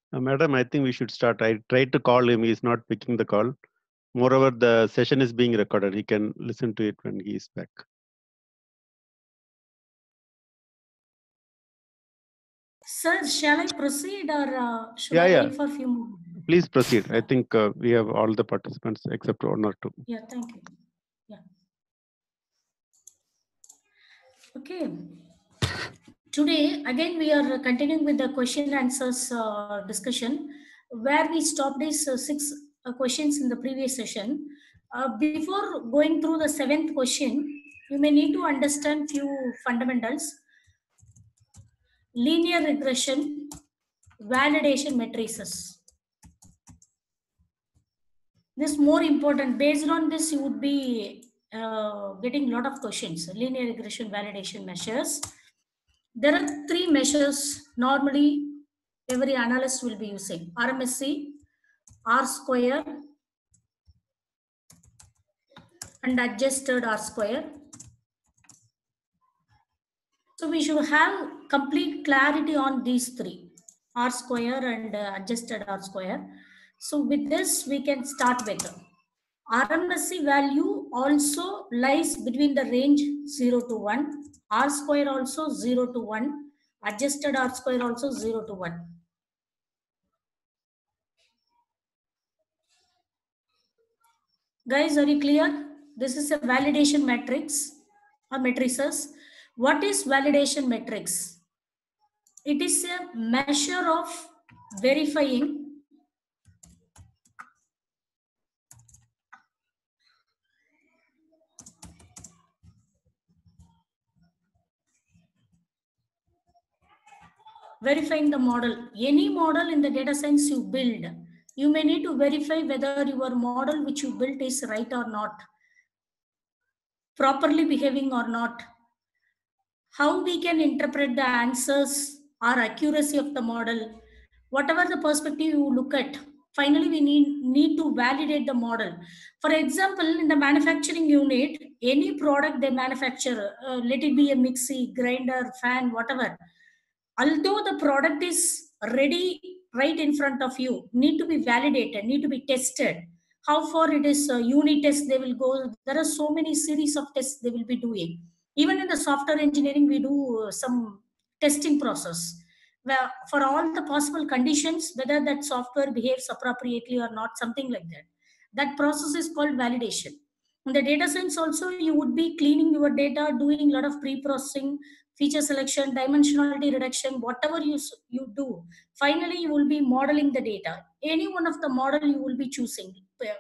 Madam, I think we should start. I tried to call him. He's not picking the call. Moreover, the session is being recorded. He can listen to it when he is back. Sir, shall I proceed or should I wait for a few more? Please proceed. I think we have all the participants except one or two. Yeah, thank you. Yeah. Okay. Today, again, we are continuing with the question answers discussion, where we stopped these six questions in the previous session. Before going through the seventh question, you may need to understand few fundamentals. Linear regression, validation matrices. This is more important. Based on this, you would be getting a lot of questions. Linear regression validation measures. There are three measures normally every analyst will be using: RMSE, R square, and adjusted R square. So we should have complete clarity on these three, R square and adjusted R square. So with this, we can start with RMSE value also lies between the range 0 to 1, R square also 0 to 1, adjusted R square also 0 to 1. Guys, are you clear? This is a validation matrix or matrices. What is validation matrix? It is a measure of verifying the model. Any model in the data science you build, you may need to verify whether your model which you built is right or not, properly behaving or not. How we can interpret the answers or accuracy of the model, whatever the perspective you look at, finally we need to validate the model. For example, in the manufacturing unit, any product they manufacture, let it be a mixie, grinder, fan, whatever, although the product is ready right in front of you, need to be validated, need to be tested. How far it is unit test they will go. There are so many series of tests they will be doing. Even in the software engineering, we do some testing process where for all the possible conditions, whether that software behaves appropriately or not, something like that. That process is called validation. In the data science also, you would be cleaning your data, doing a lot of pre-processing, feature selection, dimensionality reduction, whatever you do. Finally, you will be modeling the data. Any one of the model you will be choosing.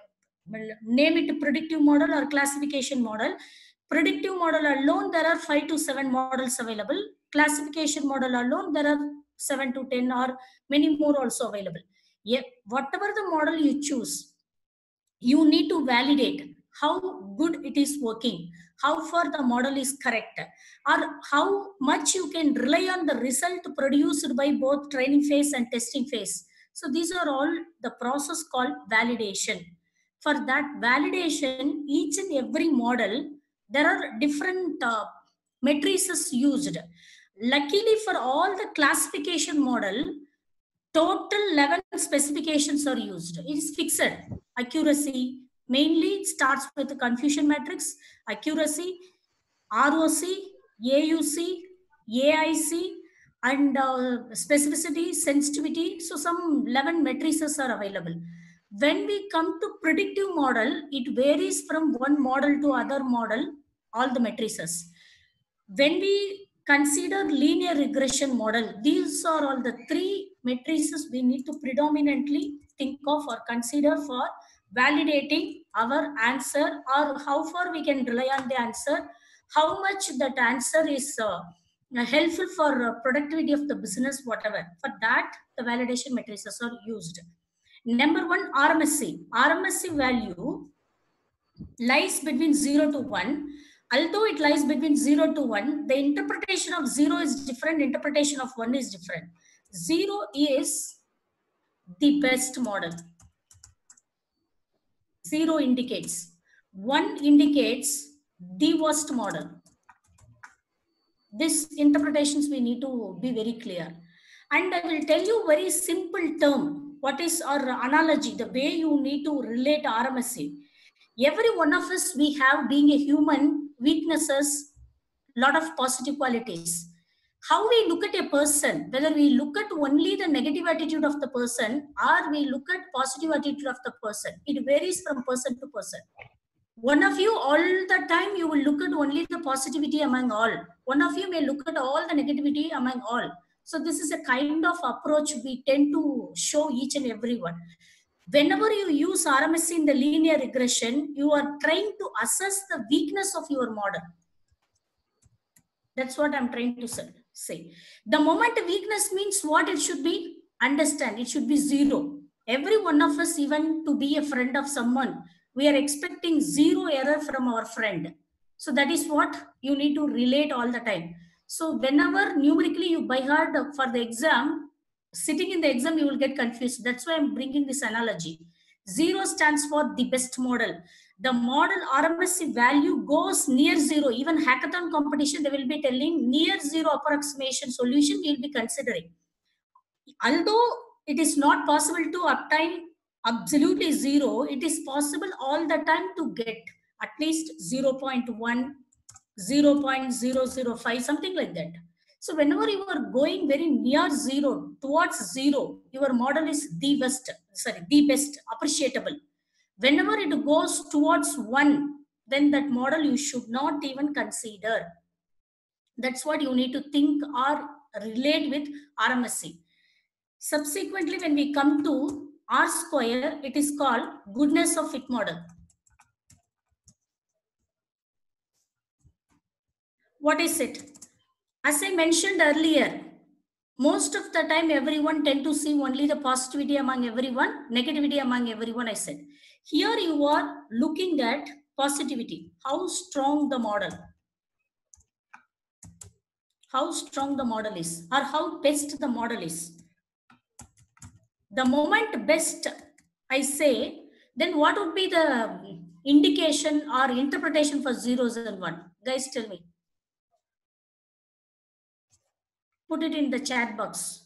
Name it predictive model or classification model. Predictive model alone, there are 5 to 7 models available. Classification model alone, there are 7 to 10 or many more also available. Yeah, whatever the model you choose, you need to validate how good it is working, how far the model is correct, or how much you can rely on the result produced by both training phase and testing phase. So these are all the process called validation. For that validation, each and every model, there are different matrices used. Luckily for all the classification model, total 11 specifications are used. It is fixed. Accuracy, mainly it starts with the confusion matrix, accuracy, ROC, AUC, AIC, and specificity, sensitivity. So some 11 matrices are available. When we come to predictive model, it varies from one model to other model, all the matrices. When we consider linear regression model, these are all the three matrices we need to predominantly think of or consider for validating our answer, or how far we can rely on the answer, how much that answer is helpful for productivity of the business, whatever. For that, the validation matrices are used. Number one, RMSE. RMSE value lies between 0 to 1. Although it lies between 0 to 1, the interpretation of 0 is different, interpretation of 1 is different. 0 is the best model. 0 indicates. 1 indicates the worst model. These interpretations we need to be very clear. And I will tell you very simple term. What is our analogy? The way you need to relate RMSE. Every one of us, we have, being a human, weaknesses, lot of positive qualities. How we look at a person, whether we look at only the negative attitude of the person or we look at positive attitude of the person, it varies from person to person. One of you, all the time, you will look at only the positivity among all. One of you may look at all the negativity among all. So this is a kind of approach we tend to show each and every one. Whenever you use RMSE in the linear regression, you are trying to assess the weakness of your model. That's what I'm trying to say. The moment weakness means what it should be, understand, it should be 0. Every one of us, even to be a friend of someone, we are expecting 0 error from our friend. So that is what you need to relate all the time. So whenever numerically you by heart for the exam, sitting in the exam, you will get confused. That's why I'm bringing this analogy. 0 stands for the best model. The model RMSE value goes near 0. Even hackathon competition, they will be telling near 0 approximation solution we will be considering. Although it is not possible to obtain absolutely 0, it is possible all the time to get at least 0.1, 0.005, something like that. So whenever you are going very near 0, towards 0, your model is the best, appreciable. Whenever it goes towards 1, then that model you should not even consider. That's what you need to think or relate with RMSE. Subsequently, when we come to R square, it is called goodness of fit model. What is it? As I mentioned earlier, most of the time everyone tend to see only the positivity among everyone, negativity among everyone, I said. Here you are looking at positivity, how strong the model, is, or how best the model is. The moment best I say, then what would be the indication or interpretation for 0s and 1? Guys, tell me. Put it in the chat box.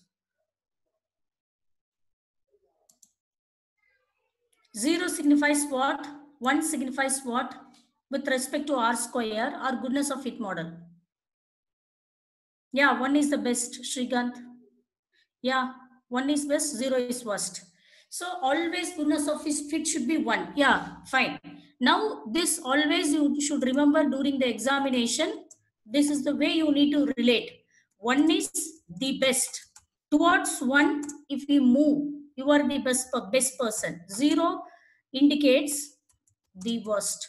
0 signifies what? 1 signifies what? With respect to R square or goodness of fit model. Yeah, 1 is the best, Shrikant. Yeah, 1 is best, 0 is worst. So always goodness of fit should be 1. Yeah, fine. Now this always you should remember during the examination. This is the way you need to relate. 1 is the best. Towards 1, if we move, you are the best person. 0 indicates the worst.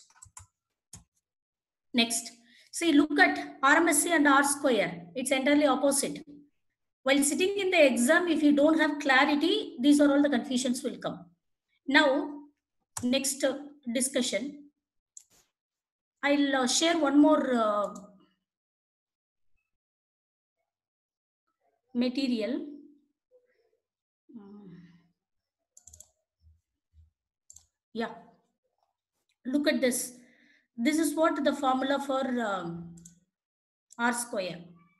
Next, see, look at RMSE and R square. It's entirely opposite. While sitting in the exam, if you don't have clarity, these are all the confusions will come. Now, next discussion. I'll share one more material. Yeah, look at this. This is what the formula for R square.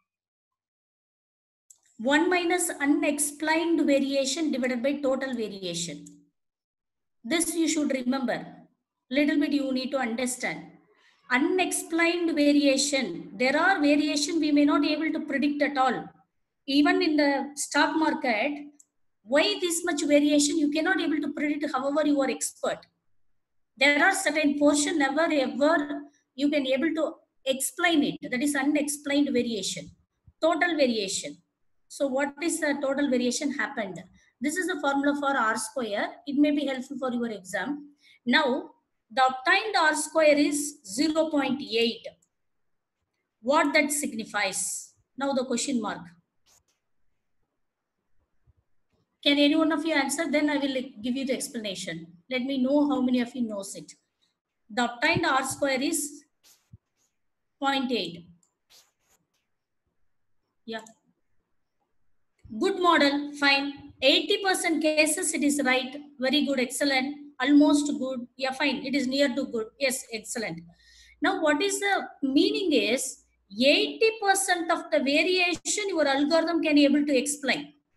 1 minus unexplained variation divided by total variation. This you should remember. Little bit you need to understand. Unexplained variation. There are variation we may not be able to predict at all. Even in the stock market, why this much variation you cannot able to predict however you are expert. There are certain portion never ever you can able to explain it. That is unexplained variation. Total variation. So what is the total variation happened? This is the formula for R square. It may be helpful for your exam. Now, the obtained R square is 0.8. What that signifies? Now the question mark. Can any one of you answer? Then I will give you the explanation. Let me know how many of you knows it. The obtained R square is 0.8. Yeah. Good model, fine. 80% cases it is right. Very good, excellent. Almost good. Yeah, fine. It is near to good. Yes, excellent. Now, what is the meaning is 80% of the variation your algorithm can be able to explain.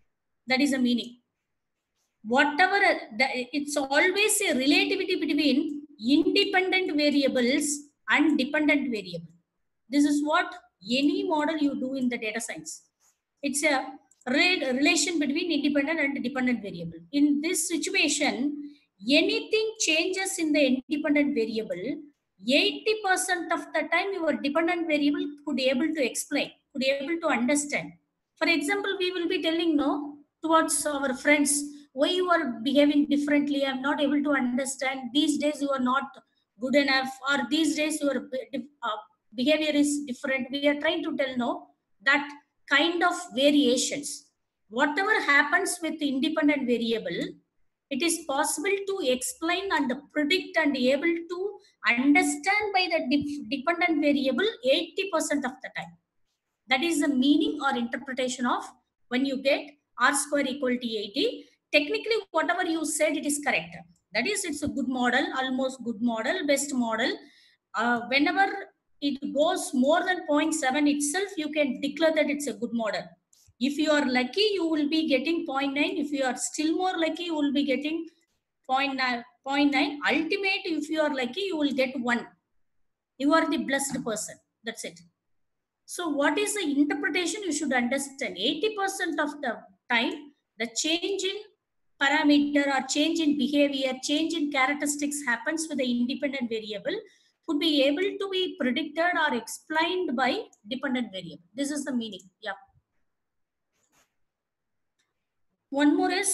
That is the meaning. Whatever, it's always a relativity between independent variables and dependent variable. This is what any model you do in the data science. It's a relation between independent and dependent variable. In this situation, anything changes in the independent variable, 80% of the time your dependent variable could able to explain, could able to understand. For example, we will be telling no towards our friends, why you are behaving differently, I'm not able to understand, these days you are not good enough, or these days your behavior is different. We are trying to tell no that kind of variations. Whatever happens with independent variable, it is possible to explain and predict and able to understand by the dependent variable 80% of the time. That is the meaning or interpretation of when you get r square equal to 80. Technically, whatever you said, it is correct. That is, it's a good model, almost good model, best model. Whenever it goes more than 0.7 itself, you can declare that it's a good model. If you are lucky, you will be getting 0.9. If you are still more lucky, you will be getting 0.9. Ultimate, if you are lucky, you will get 1. You are the blessed person. That's it. So what is the interpretation you should understand? 80% of the time, the change in parameter or change in behavior, change in characteristics happens with the independent variable, could be able to be predicted or explained by dependent variable. This is the meaning. Yeah. One more is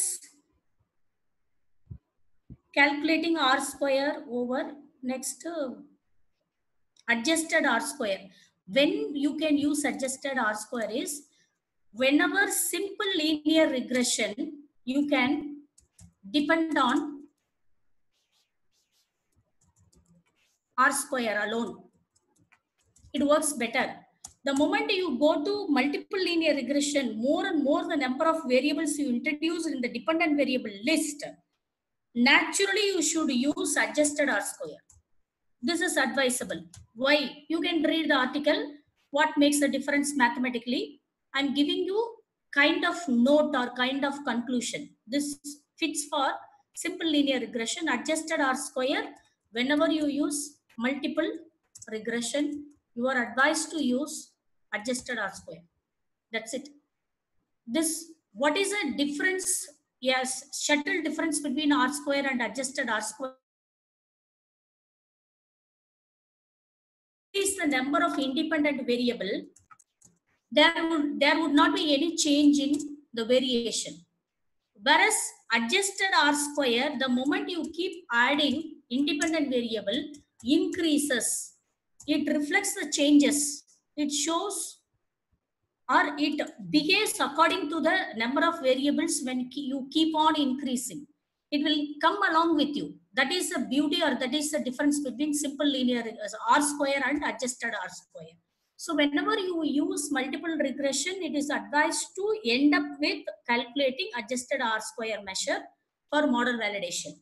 calculating r square over next adjusted r square. When you can use adjusted r square is whenever simple linear regression, you can depend on r square alone. It works better. The moment you go to multiple linear regression, more and more the number of variables you introduce in the dependent variable list, naturally you should use adjusted r square. This is advisable. Why? You can read the article, what makes the difference mathematically. I'm giving you kind of note or kind of conclusion. This fits for simple linear regression, adjusted r square. Whenever you use multiple regression, you are advised to use adjusted r square. That's it. This, what is the difference? Yes, subtle difference between r square and adjusted r square is the number of independent variable, there would not be any change in the variation. Whereas adjusted r square, the moment you keep adding independent variable, increases. It reflects the changes. It shows or it behaves according to the number of variables when you keep on increasing. It will come along with you. That is the beauty, or that is the difference between simple linear r square and adjusted r square. So whenever you use multiple regression, it is advised to end up with calculating adjusted r square measure for model validation.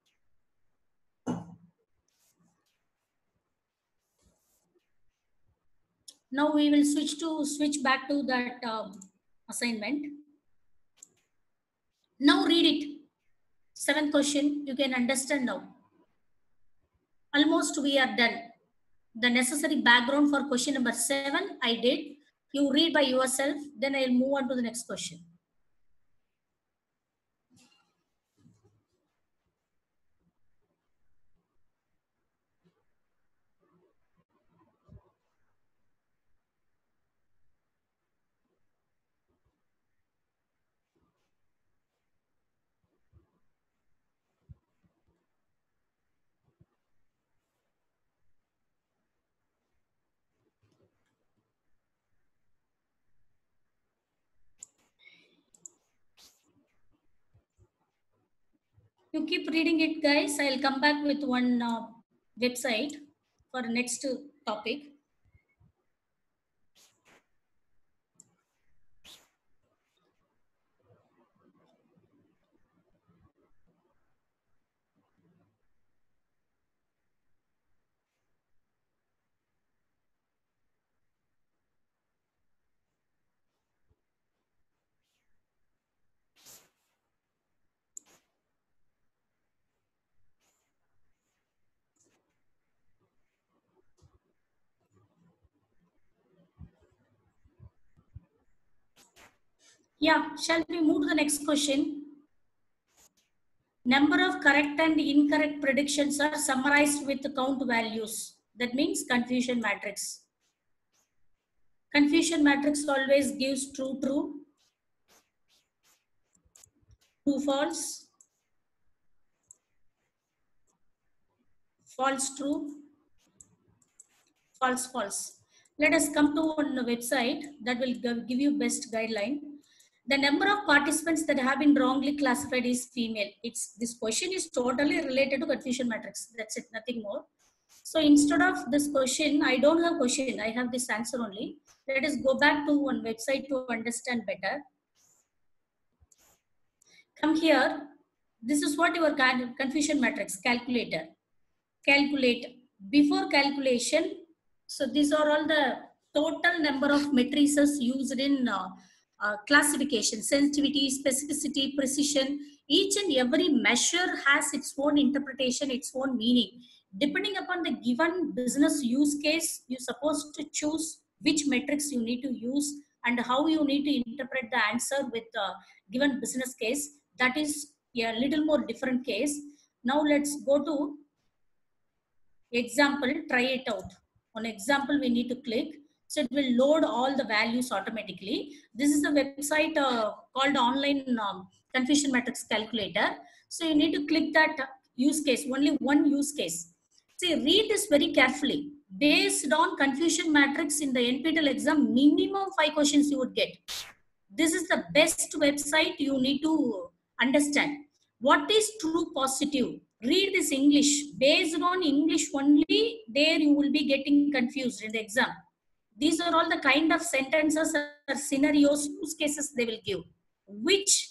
Now we will switch back to that assignment. Now read it. 7th question, you can understand now. Almost we are done. The necessary background for question number 7, I did. You read by yourself, then I'll move on to the next question. You keep reading it, guys. I'll come back with one website for next topic. Yeah, shall we move to the next question? Number of correct and incorrect predictions are summarized with count values. That means confusion matrix. Confusion matrix always gives true, true, true, false, false, true, false, false. Let us come to one website that will give you best guideline. The number of participants that have been wrongly classified is female. This question is totally related to confusion matrix. That's it, nothing more. So instead of this question, I don't have question. I have this answer only. Let us go back to one website to understand better. Come here. This is what your confusion matrix calculator. Calculate. Before calculation, so these are all the total number of matrices used in classification, sensitivity, specificity, precision. Each and every measure has its own interpretation, its own meaning. Depending upon the given business use case, you're supposed to choose which metrics you need to use and how you need to interpret the answer with the given business case. That is a little more different case. Now let's go to example, try it out. On example, we need to click. So it will load all the values automatically. This is a website called online confusion matrix calculator. So you need to click that use case, only one use case. See, read this very carefully. Based on confusion matrix in the NPTEL exam, minimum 5 questions you would get. This is the best website you need to understand. What is true positive? Read this English. Based on English only, there you will be getting confused in the exam. These are all the kind of sentences or scenarios, use cases they will give, which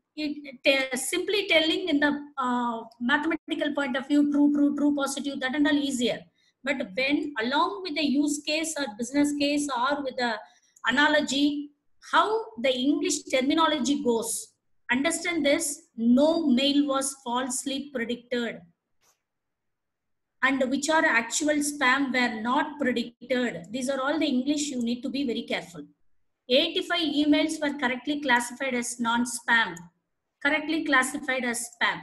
simply telling in the mathematical point of view, true, true, true, positive, that and all easier. But when along with the use case or business case or with the analogy, how the English terminology goes. Understand this, no mail was falsely predicted and which are actual spam were not predicted. These are all the English you need to be very careful. 85 emails were correctly classified as non-spam, correctly classified as spam.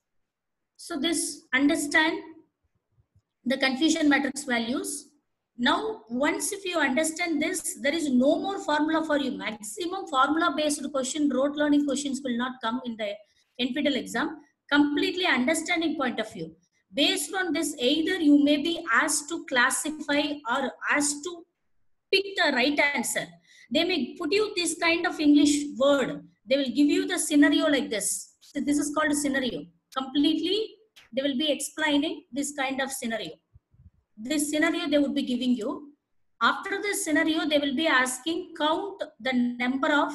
So this, understand the confusion matrix values. Now, once if you understand this, there is no more formula for you. Maximum formula based question, rote learning questions will not come in the NPTEL exam. Completely understanding point of view. Based on this, either you may be asked to classify or asked to pick the right answer. They may put you this kind of English word. They will give you the scenario like this. So this is called a scenario. Completely, they will be explaining this kind of scenario. This scenario they would be giving you. After this scenario, they will be asking count the number of,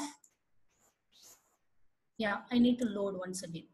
yeah, I need to load once again.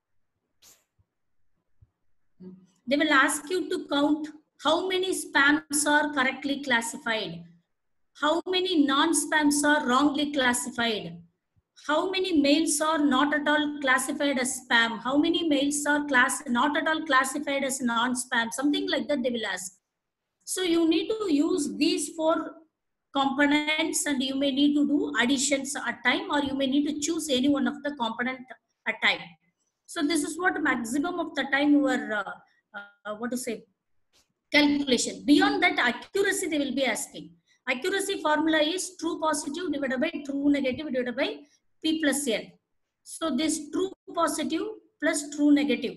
They will ask you to count how many spams are correctly classified, how many non-spams are wrongly classified, how many mails are not at all classified as spam, how many mails are not at all classified as non-spam, something like that they will ask. So you need to use these 4 components and you may need to do additions at time or you may need to choose any one of the component at time. So this is what maximum of the time you are, calculation. Beyond that, accuracy they will be asking. Accuracy formula is true positive divided by true negative divided by P plus N. So this true positive plus true negative,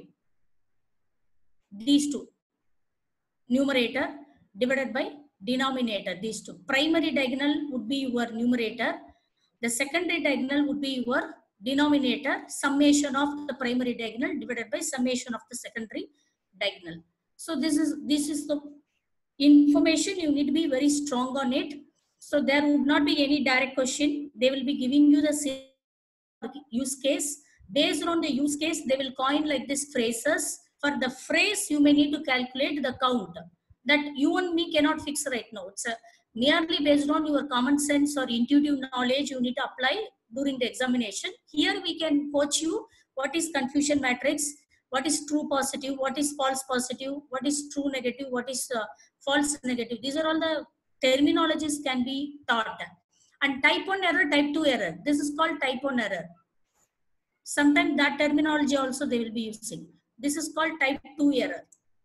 these two, numerator divided by denominator, these two. Primary diagonal would be your numerator. The secondary diagonal would be your denominator, summation of the primary diagonal divided by summation of the secondary diagonal. So this is the information you need to be very strong on it. So there would not be any direct question. They will be giving you the use case. Based on the use case, they will coin like this phrases. For the phrase, you may need to calculate the count that you and me cannot fix right now. It's merely based on your common sense or intuitive knowledge you need to apply during the examination. Here we can coach you what is confusion matrix, what is true positive, what is false positive, what is true negative, what is false negative. These are all the terminologies can be taught. And type 1 error, type 2 error. This is called type 1 error. Sometimes that terminology also they will be using. This is called type 2 error.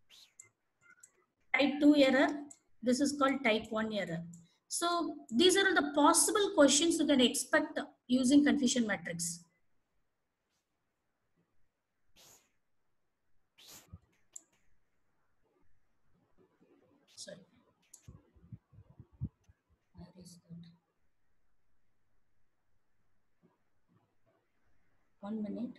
Type 2 error. This is called type 1 error. So these are the possible questions you can expect using confusion matrix. Sorry. Where is that? 1 minute.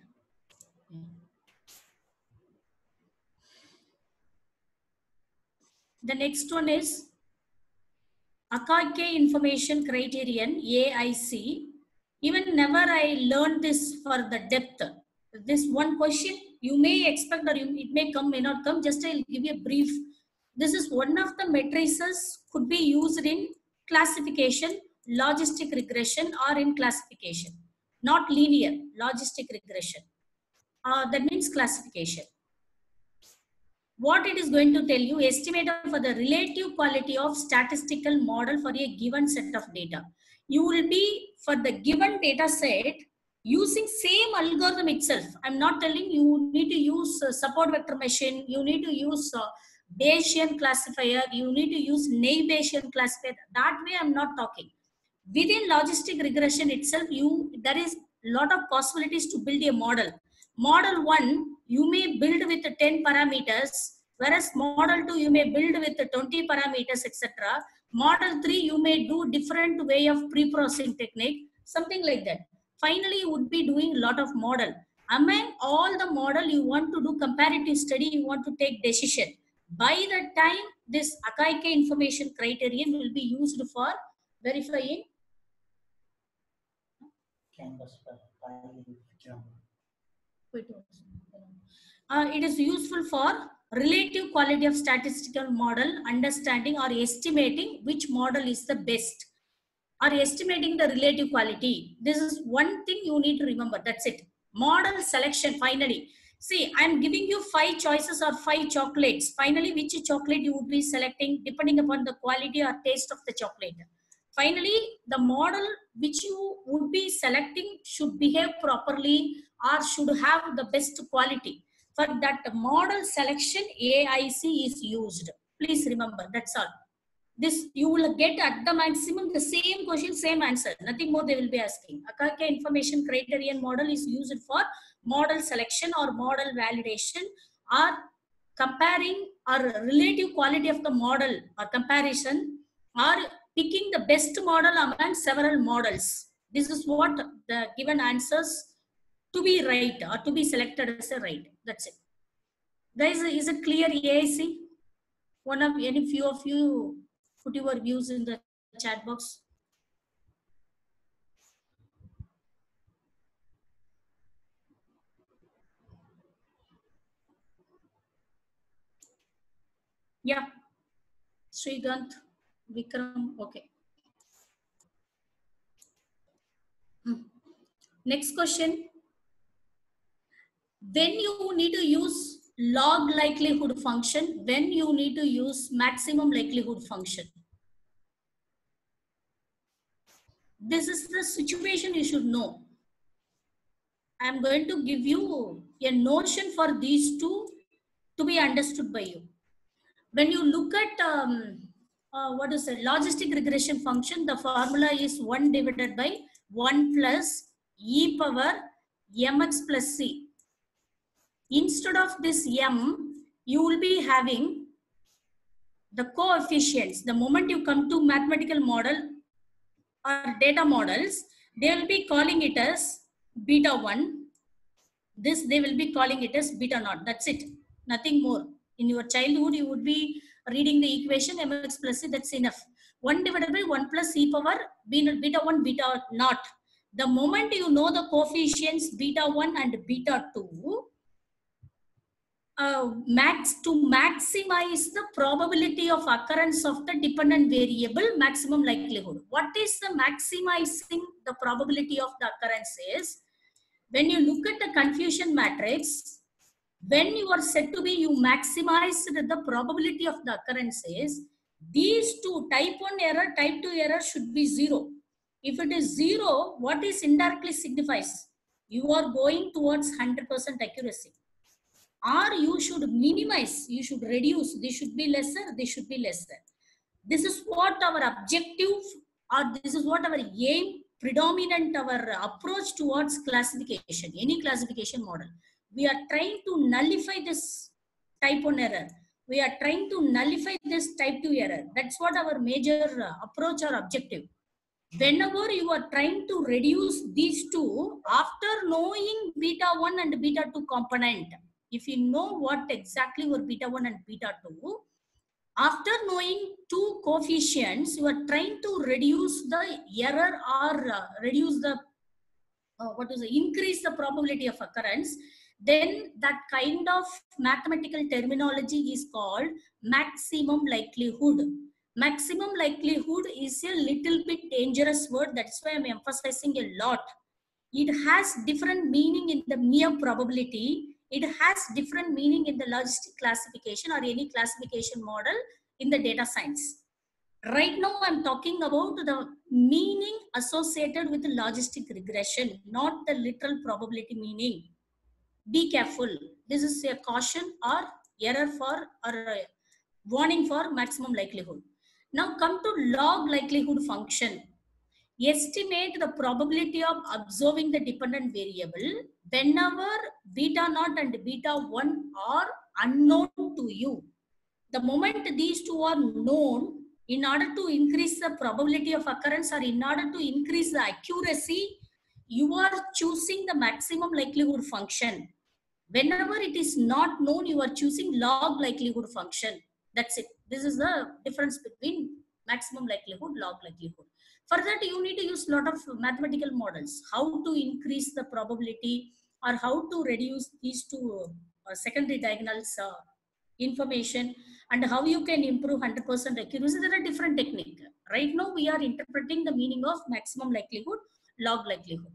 The next one is Akaike Information Criterion, AIC. Even never I learned this for the depth. This one question you may expect or it may come, may not come. Just I'll give you a brief. This is one of the matrices could be used in classification, logistic regression, or in classification. Not linear, logistic regression. That means classification. What it is going to tell you, estimator for the relative quality of statistical model for a given set of data. You will be, for the given data set, using same algorithm itself. I'm not telling you need to use support vector machine, you need to use Bayesian classifier, you need to use naive Bayesian classifier. That way I'm not talking. Within logistic regression itself, there is a lot of possibilities to build a model. Model 1, you may build with 10 parameters, whereas model 2, you may build with 20 parameters, etc. Model 3, you may do different way of pre-processing technique, something like that. Finally, you would be doing a lot of model. Among all the model, you want to do comparative study, you want to take decision. By the time this Akaike information criterion will be used for verifying it is useful for relative quality of statistical model, understanding or estimating which model is the best, or estimating the relative quality. This is one thing you need to remember. That's it. Model selection. Finally, see, I'm giving you 5 choices or 5 chocolates. Finally, which chocolate you would be selecting depending upon the quality or taste of the chocolate. Finally, the model which you would be selecting should behave properly or should have the best quality. For that model selection, AIC is used. Please remember, that's all. This you will get at the maximum the same question, same answer. Nothing more they will be asking. Akaike information criterion model is used for model selection or model validation or comparing or relative quality of the model or comparison or picking the best model among several models. This is what the given answers to be right or to be selected as a right. That's it. Guys, is it clear, AIC? Any few of you put your views in the chat box. Yeah. Srikanth, Vikram, okay. Next question. When you need to use log likelihood function, when you need to use maximum likelihood function. This is the situation you should know. I'm going to give you a notion for these two to be understood by you. When you look at what is a logistic regression function, the formula is 1 divided by 1 plus e power mx plus c. Instead of this m, you will be having the coefficients. The moment you come to mathematical model or data models, they will be calling it as beta 1. This they will be calling it as beta naught. That's it. Nothing more. In your childhood, you would be reading the equation mx plus c. That's enough. 1 divided by 1 plus e power beta 1 beta naught. The moment you know the coefficients beta 1 and beta 2, to maximize the probability of occurrence of the dependent variable, maximum likelihood. What is the maximizing the probability of the occurrence is, when you look at the confusion matrix, when you are said to be, you maximize the probability of the occurrences, these two, type 1 error, type 2 error should be 0. If it is 0, what is indirectly signifies? You are going towards 100% accuracy. Or you should minimize, you should reduce, this should be lesser, this should be lesser. This is what our objective, or this is what our aim, predominant our approach towards classification, any classification model. We are trying to nullify this type 1 error. We are trying to nullify this type 2 error. That's what our major approach or objective. Whenever you are trying to reduce these two, after knowing beta 1 and beta 2 component, if you know what exactly were beta 1 and beta 2, after knowing two coefficients, you are trying to reduce the error or reduce the, increase the probability of occurrence, then that kind of mathematical terminology is called maximum likelihood. Maximum likelihood is a little bit dangerous word. That's why I'm emphasizing a lot. It has different meaning in the mere probability. It has different meaning in the logistic classification or any classification model in the data science. Right now, I'm talking about the meaning associated with the logistic regression, not the literal probability meaning. Be careful. This is a caution or error for or a warning for maximum likelihood. Now come to log likelihood function. Estimate the probability of observing the dependent variable whenever beta naught and beta 1 are unknown to you. The moment these two are known, in order to increase the probability of occurrence or in order to increase the accuracy, you are choosing the maximum likelihood function. Whenever it is not known, you are choosing log likelihood function. That's it. This is the difference between maximum likelihood, log likelihood. For that, you need to use a lot of mathematical models, how to increase the probability or how to reduce these two secondary diagonals information, and how you can improve 100% accuracy. There are different techniques. Right now, we are interpreting the meaning of maximum likelihood, log likelihood.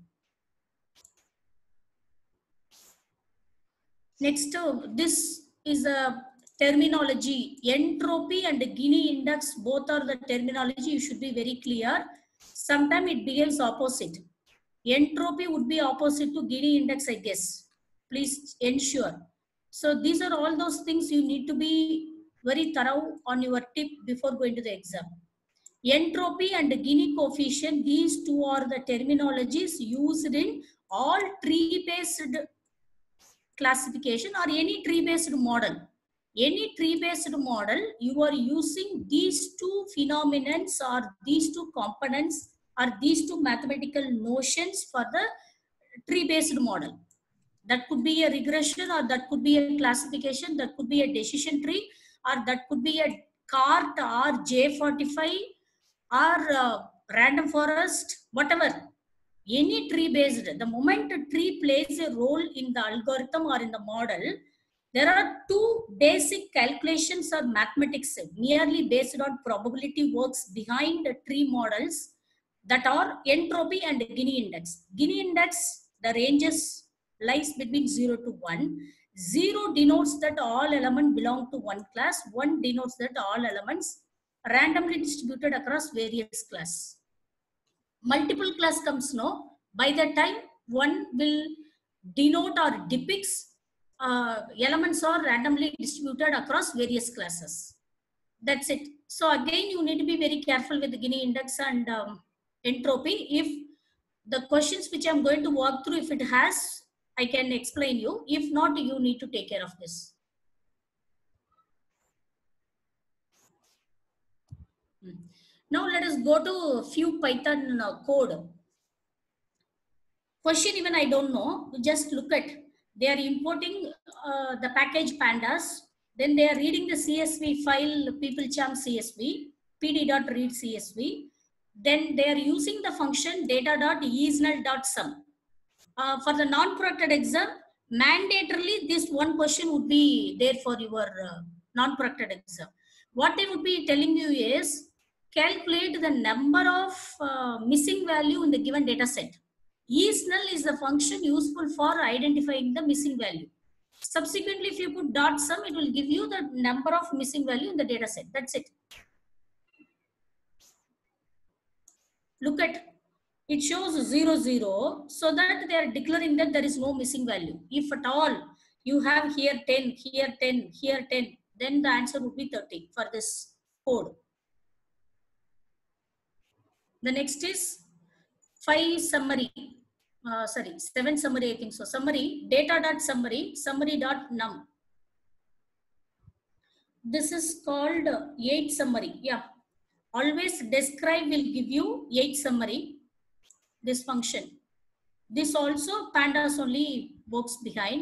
Next, this is a terminology. Entropy and Gini index, both are the terminology. You should be very clear. Sometimes it behaves opposite. Entropy would be opposite to Gini index, I guess. Please ensure. So these are all those things you need to be very thorough on your tip before going to the exam. Entropy and Gini coefficient, these two are the terminologies used in all tree-based classification or any tree-based model. Any tree-based model, you are using these two phenomena or these two components or these two mathematical notions for the tree-based model. That could be a regression, or that could be a classification, that could be a decision tree, or that could be a CART or J45 or random forest, whatever. Any tree based, the moment a tree plays a role in the algorithm or in the model, there are two basic calculations or mathematics merely based on probability works behind the tree models, that are entropy and Gini index. Gini index, the ranges lies between 0 to 1. 0 denotes that all elements belong to one class. 1 denotes that all elements randomly distributed across various classes. Multiple class comes now. By the time one will denote or depicts elements are randomly distributed across various classes. That's it. So again, you need to be very careful with the Gini index and entropy. If the questions which I'm going to walk through, if it has, I can explain you. If not, you need to take care of this. Now let us go to a few Python code. Question even I don't know. Just look at. They are importing the package pandas. Then they are reading the CSV file, PeopleChamp CSV, pd.read CSV. Then they are using the function data.easnull.sum. For the non-proctored exam, mandatorily this one question would be there for your non-proctored exam. What they would be telling you is, calculate the number of missing value in the given data set. EaseNull is the function useful for identifying the missing value. Subsequently, if you put .sum, it will give you the number of missing value in the data set. That's it. Look at, it shows 0, 0, so that they are declaring that there is no missing value. If at all you have here 10, here 10, here 10, then the answer would be 30 for this code. The next is 5 summary. 7 summary, I think so. Summary, data.summary, summary.num. This is called 8 summary. Yeah. Always describe will give you 8 summary. This function. This also pandas only works behind.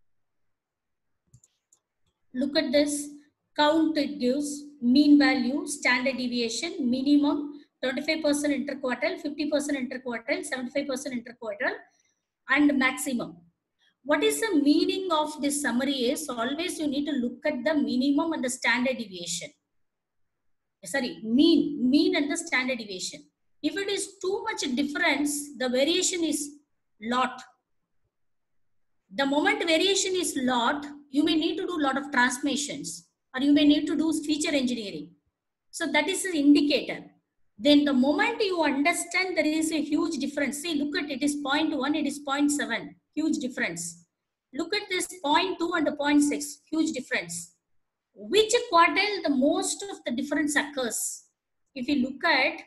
Look at this. Count it gives mean value, standard deviation, minimum, 25% interquartile, 50% interquartile, 75% interquartile, and maximum. What is the meaning of this summary is always you need to look at the minimum and the standard deviation. Sorry, mean and the standard deviation. If it is too much difference, the variation is lot. The moment variation is lot, you may need to do a lot of transformations or you may need to do feature engineering. So that is an indicator. Then the moment you understand there is a huge difference, see, look at it is 0.1, it is 0.7, huge difference. Look at this 0.2 and 0.6, huge difference. Which quartile the most of the difference occurs? If you look at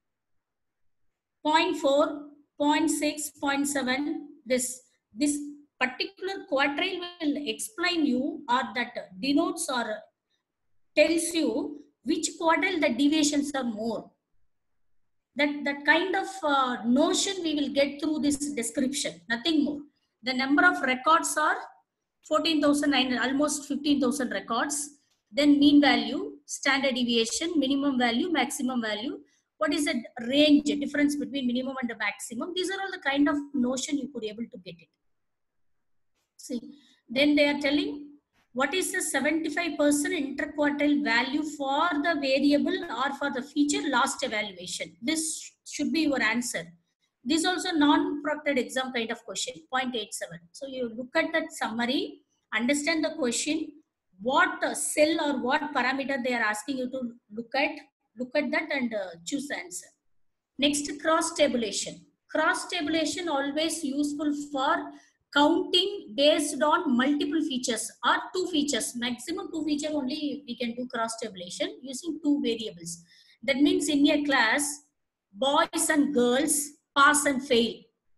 0.4, 0.6, 0.7, this particular quartile will explain you or that denotes or tells you which quartile the deviations are more. That kind of notion we will get through this description, nothing more. The number of records are 14,900, almost 15,000 records. Then mean value, standard deviation, minimum value, maximum value. What is the range, difference between minimum and the maximum? These are all the kind of notion you could able to get it. See, then they are telling what is the 75% interquartile value for the variable or for the feature last evaluation. This should be your answer. This is also non-proctored exam kind of question, 0.87. So you look at that summary, understand the question, what cell or what parameter they are asking you to look at that and choose the answer. Next, cross tabulation. Cross tabulation always useful for counting based on multiple features or 2 features. Maximum 2 features only we can do cross tabulation using 2 variables. That means in a class, boys and girls pass and fail.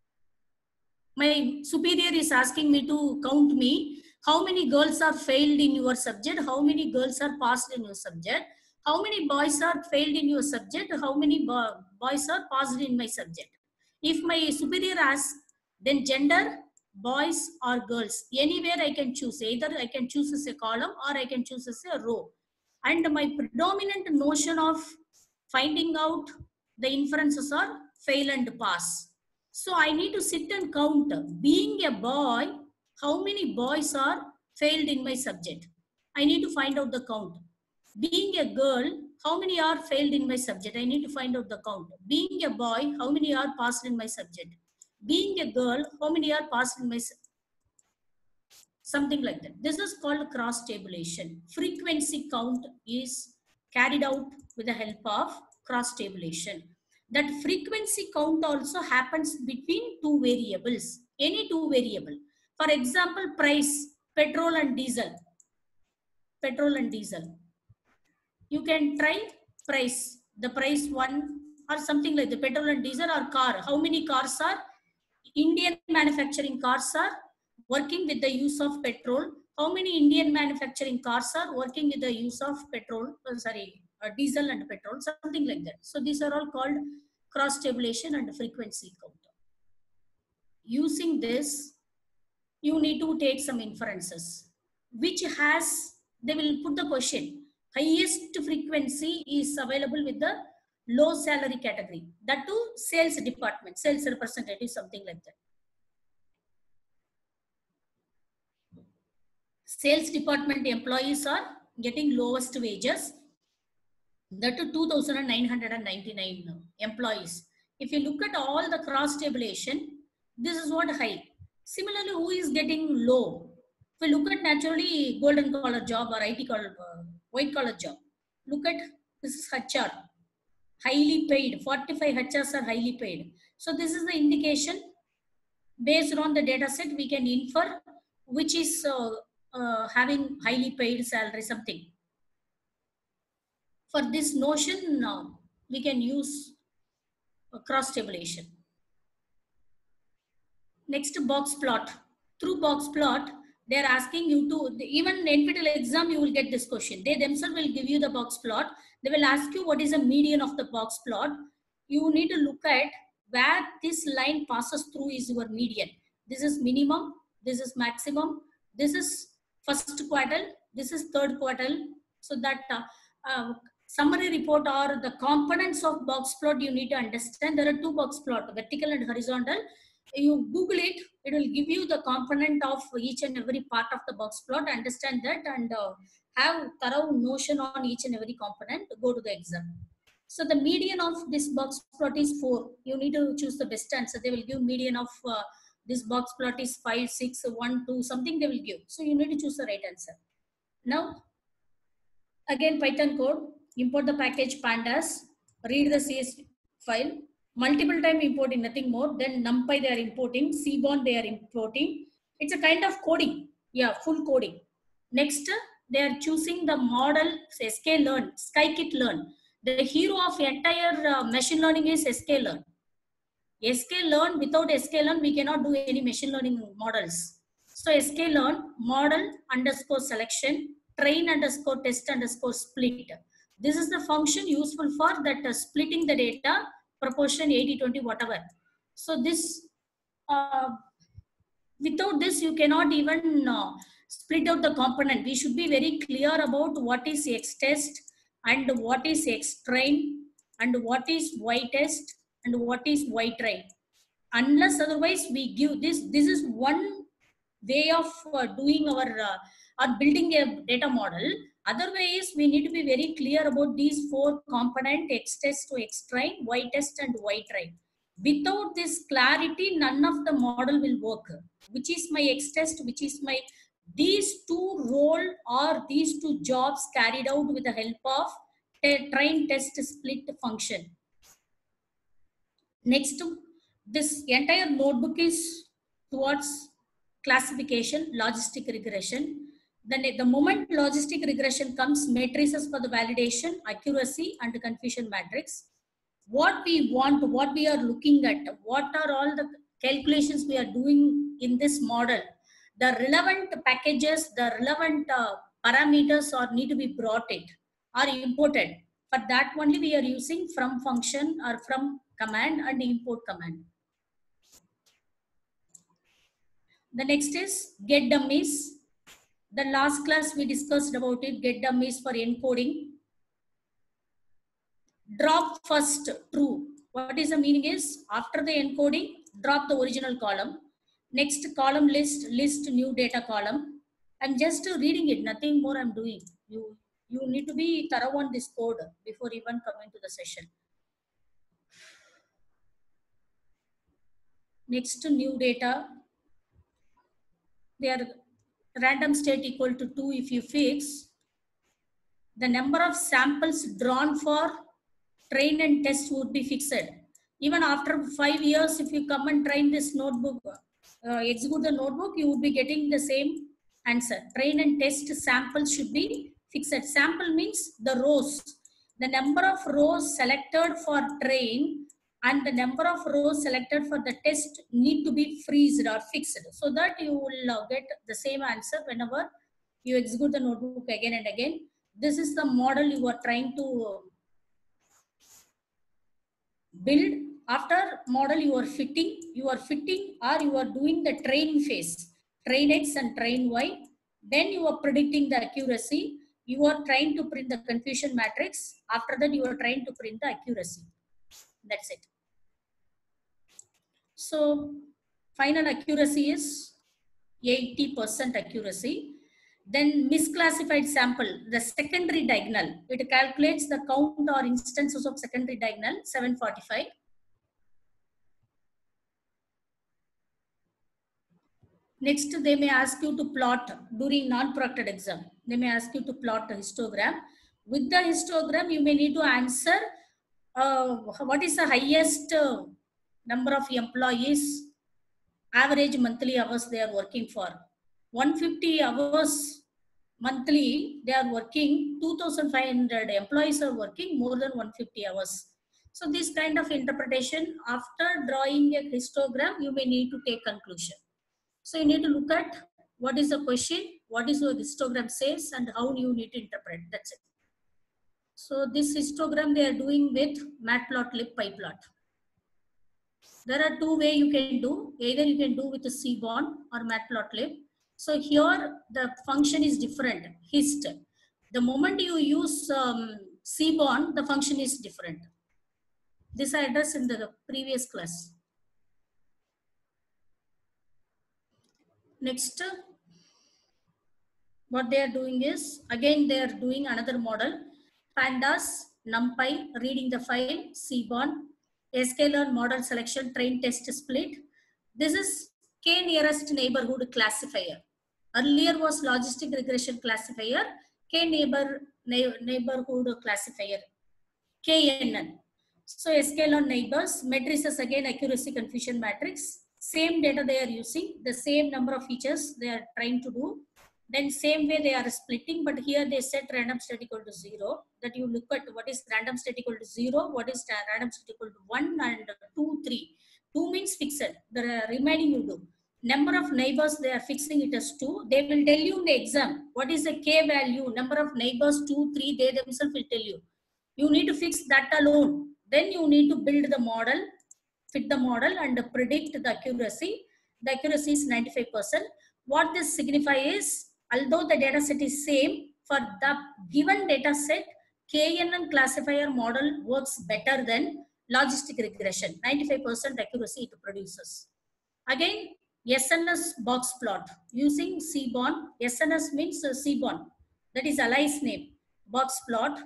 My superior is asking me to count me how many girls are failed in your subject, how many girls are passed in your subject, how many boys are failed in your subject, how many boys are passed in my subject. If my superior asks, then gender, boys or girls, anywhere I can choose. Either I can choose as a column or I can choose as a row. And my predominant notion of finding out the inferences are fail and pass. So I need to sit and count. Being a boy, how many boys are failed in my subject? I need to find out the count. Being a girl, how many are failed in my subject? I need to find out the count. Being a boy, how many are passed in my subject? Being a girl, how many are passed in my subject? Something like that. This is called cross tabulation. Frequency count is carried out with the help of cross tabulation. That frequency count also happens between 2 variables, any 2 variable. For example, price, petrol and diesel. Petrol and diesel. You can try price, the price 1 or something like the petrol and diesel or car. How many cars are Indian manufacturing cars are working with the use of petrol? How many Indian manufacturing cars are working with the use of petrol, diesel and petrol, something like that. So these are all called cross tabulation and frequency counter. Using this, you need to take some inferences, which has, they will put the question, highest frequency is available with the low salary category. That too, sales department, sales representative, something like that. Sales department employees are getting lowest wages. That to 2,999 employees. If you look at all the cross tabulation, this is what high. Similarly, who is getting low? If you look at naturally golden collar job or IT collar, white collar job, look at this is HR, highly paid. 45 HRs are highly paid. So this is the indication. Based on the data set, we can infer which is having highly paid salary, something. For this notion, we can use cross tabulation. Next, box plot. Through box plot, they are asking you to, even NPTEL exam, you will get this question. They themselves will give you the box plot. They will ask you what is the median of the box plot. You need to look at where this line passes through is your median. This is minimum, this is maximum, this is first quartile, this is third quartile. So that summary report or the components of box plot you need to understand. There are two box plot, vertical and horizontal. You Google it, it will give you the component of each and every part of the box plot. Understand that and have thorough notion on each and every component. Go to the exam. So the median of this box plot is 4. You need to choose the best answer. They will give median of this box plot is 5, 6, 1, 2, something they will give. So you need to choose the right answer. Now, again Python code, import the package pandas, read the CS file, multiple time importing, nothing more. Then NumPy they are importing, Seaborn they are importing. It's a kind of coding. Yeah, full coding. Next, they are choosing the model, sklearn, scikit-learn. The hero of entire machine learning is sklearn. sklearn, without sklearn, we cannot do any machine learning models. So sklearn, model underscore selection, train underscore test underscore split. This is the function useful for that splitting the data, proportion 80-20, whatever. So this, without this, you cannot even split out the component. We should be very clear about what is X-test and what is X-train and what is Y-test and what is Y-train. Unless otherwise we give this is one way of doing our or building a data model. Otherwise, we need to be very clear about these 4 component, X-test to X-train, Y-test and Y-train. Without this clarity, none of the model will work. Which is my X-test, which is my, these 2 role or these 2 jobs carried out with the help of train, test, split function. Next, this entire notebook is towards classification, logistic regression. Then the moment logistic regression comes, matrices for the validation, accuracy and confusion matrix. What we want, what we are looking at, what are all the calculations we are doing in this model. The relevant packages, the relevant parameters are need to be brought in or imported. For that only we are using from function or from command and import command. The next is get dummies. The last class we discussed about it, get dummies for encoding. Drop first true. What is the meaning is, after the encoding, drop the original column. Next column list new data column. I'm just reading it, nothing more I'm doing. You need to be thorough on this code before even coming to the session. Next new data. They are random state equal to 2 if you fix. The number of samples drawn for train and test would be fixed. Even after 5 years, if you come and train this notebook, execute the notebook, you would be getting the same answer. Train and test samples should be fixed. Sample means the rows. The number of rows selected for train and the number of rows selected for the test need to be freezed or fixed, so that you will get the same answer whenever you execute the notebook again and again. This is the model you are trying to build. After model you are fitting or you are doing the training phase, train X and train Y. Then you are predicting the accuracy. You are trying to print the confusion matrix. After that you are trying to print the accuracy. That's it. So final accuracy is 80% accuracy. Then misclassified sample, the secondary diagonal, it calculates the count or instances of secondary diagonal, 745. Next, they may ask you to plot during non-proctored exam. They may ask you to plot a histogram. With the histogram, you may need to answer what is the highest number of employees, average monthly hours they are working for. 150 hours monthly, they are working, 2,500 employees are working more than 150 hours. So this kind of interpretation, after drawing a histogram, you may need to take conclusion. So you need to look at what is the question, what is your histogram says, and how you need to interpret. That's it. So this histogram they are doing with matplotlib pyplot. There are two ways you can do. Either you can do with the Seaborn or matplotlib. So here the function is different, hist. The moment you use Seaborn, the function is different. This I addressed in the previous class. Next, what they are doing is, again they are doing another model. Pandas, NumPy, reading the file, Seaborn, sklearn model selection, train test split. This is K nearest neighborhood classifier. Earlier was logistic regression classifier, K neighborhood classifier, KNN. So sklearn neighbors, matrices again accuracy confusion matrix. Same data they are using, the same number of features they are trying to do. Then same way they are splitting, but here they set random state equal to 0. That you look at what is random state equal to 0, what is random state equal to 1 and 2, 3. 2 means fixed, the remaining you do. Number of neighbors, they are fixing it as 2. They will tell you in the exam, what is the K value, number of neighbors 2, 3, they themselves will tell you. You need to fix that alone. Then you need to build the model, fit the model and predict the accuracy. The accuracy is 95%. What this signifies is, although the data set is same, for the given data set, KNN classifier model works better than logistic regression. 95% accuracy it produces. Again, SNS box plot using Seaborn. SNS means Seaborn. That is Ali's name. Box plot.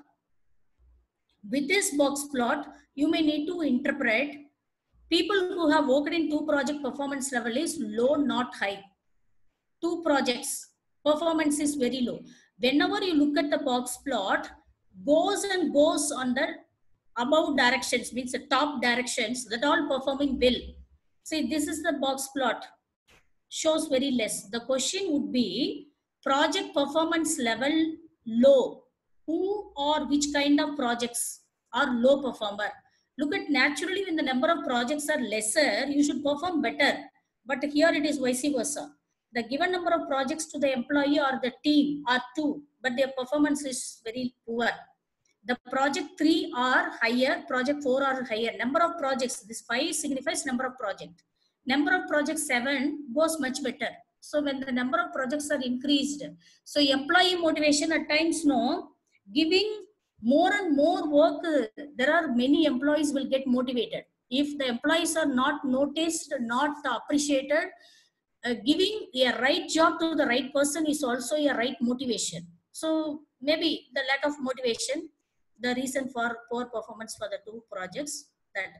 With this box plot, you may need to interpret people who have worked in 2 project performance level is low, not high. 2 projects, performance is very low. Whenever you look at the box plot, goes on the above directions, means the top directions, that all performing well. See, this is the box plot, shows very less. The question would be, project performance level low. Who or which kind of projects are low performer? Look at, naturally when the number of projects are lesser, you should perform better. But here it is vice versa. The given number of projects to the employee or the team are 2, but their performance is very poor. The project 3 are higher, project 4 are higher. Number of projects, this 5 signifies number of project. Number of projects 7 goes much better. So when the number of projects are increased, so employee motivation at times, no, giving more and more work, there are many employees will get motivated. If the employees are not noticed, not appreciated, giving a right job to the right person is also a right motivation. So maybe the lack of motivation, the reason for poor performance for the 2 projects. That,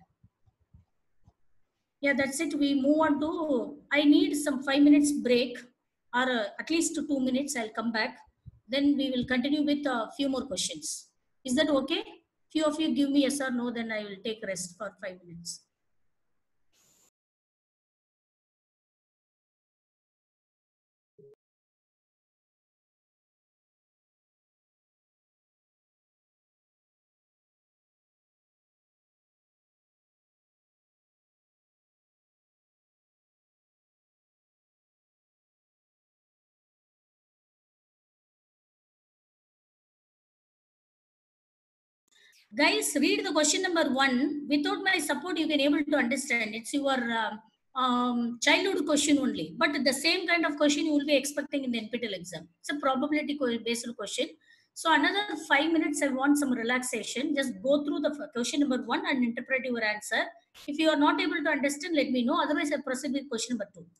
yeah, that's it. We move on to, I need some 5 minutes break, or at least 2 minutes. I'll come back. Then we will continue with a few more questions. Is that okay? Few of you give me yes or no, then I will take rest for 5 minutes. Guys, read the question number 1. Without my support, you can able to understand. It's your childhood question only. But the same kind of question you will be expecting in the NPTEL exam. It's a probability based question. So another 5 minutes, I want some relaxation. Just go through the question number 1 and interpret your answer. If you are not able to understand, let me know. Otherwise, I proceed with question number 2.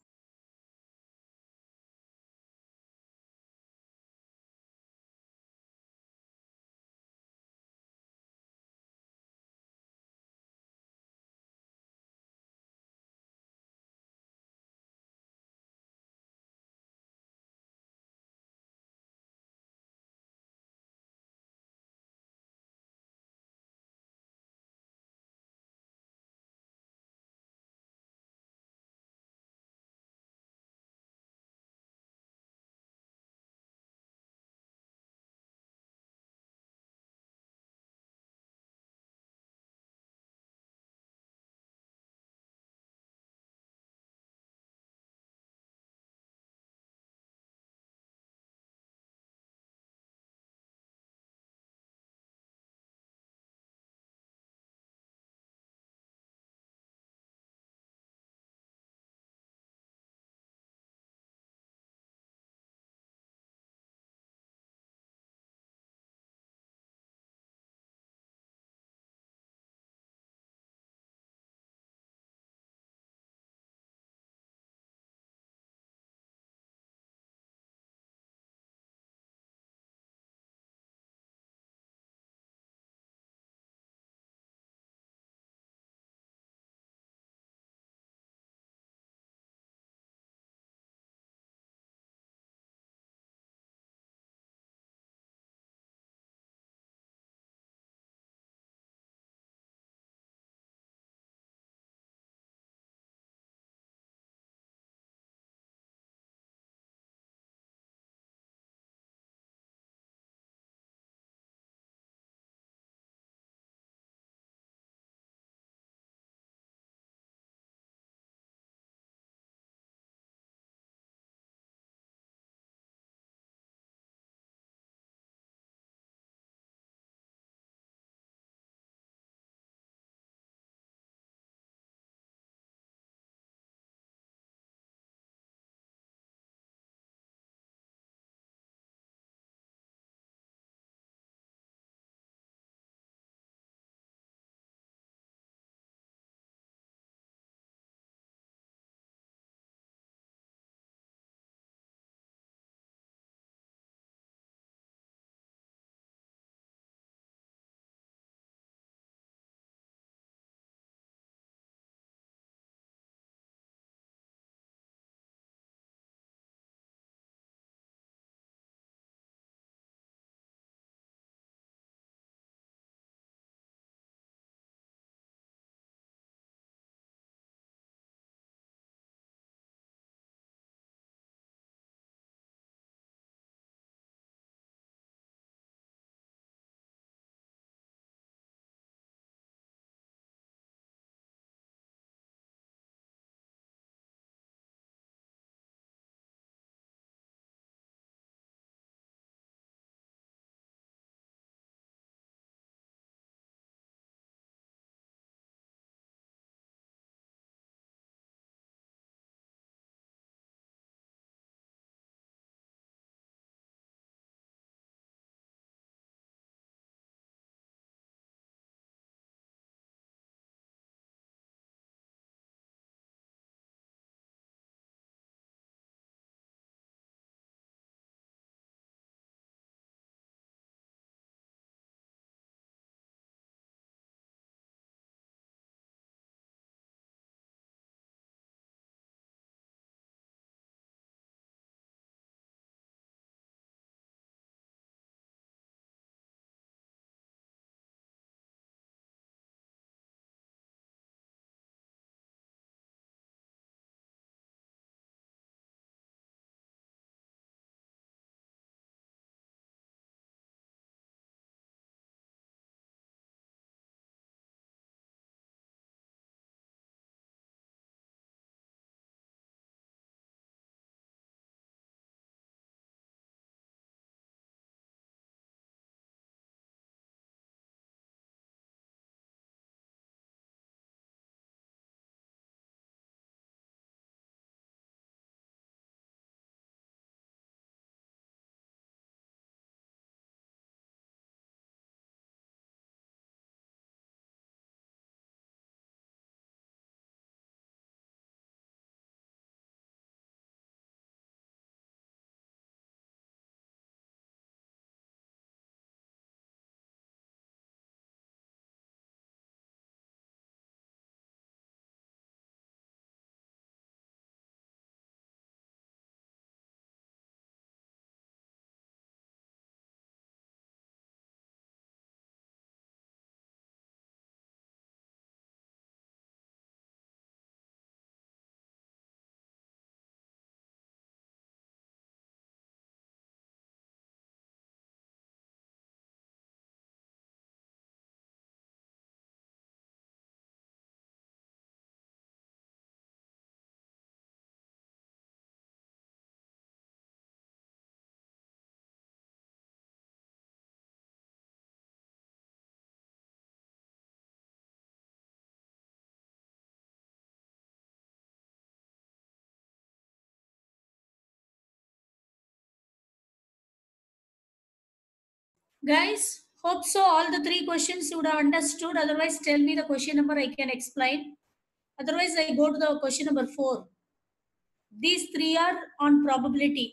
Guys, hope so. All the three questions you would have understood. Otherwise, tell me the question number, I can explain. Otherwise, I go to the question number 4. These three are on probability.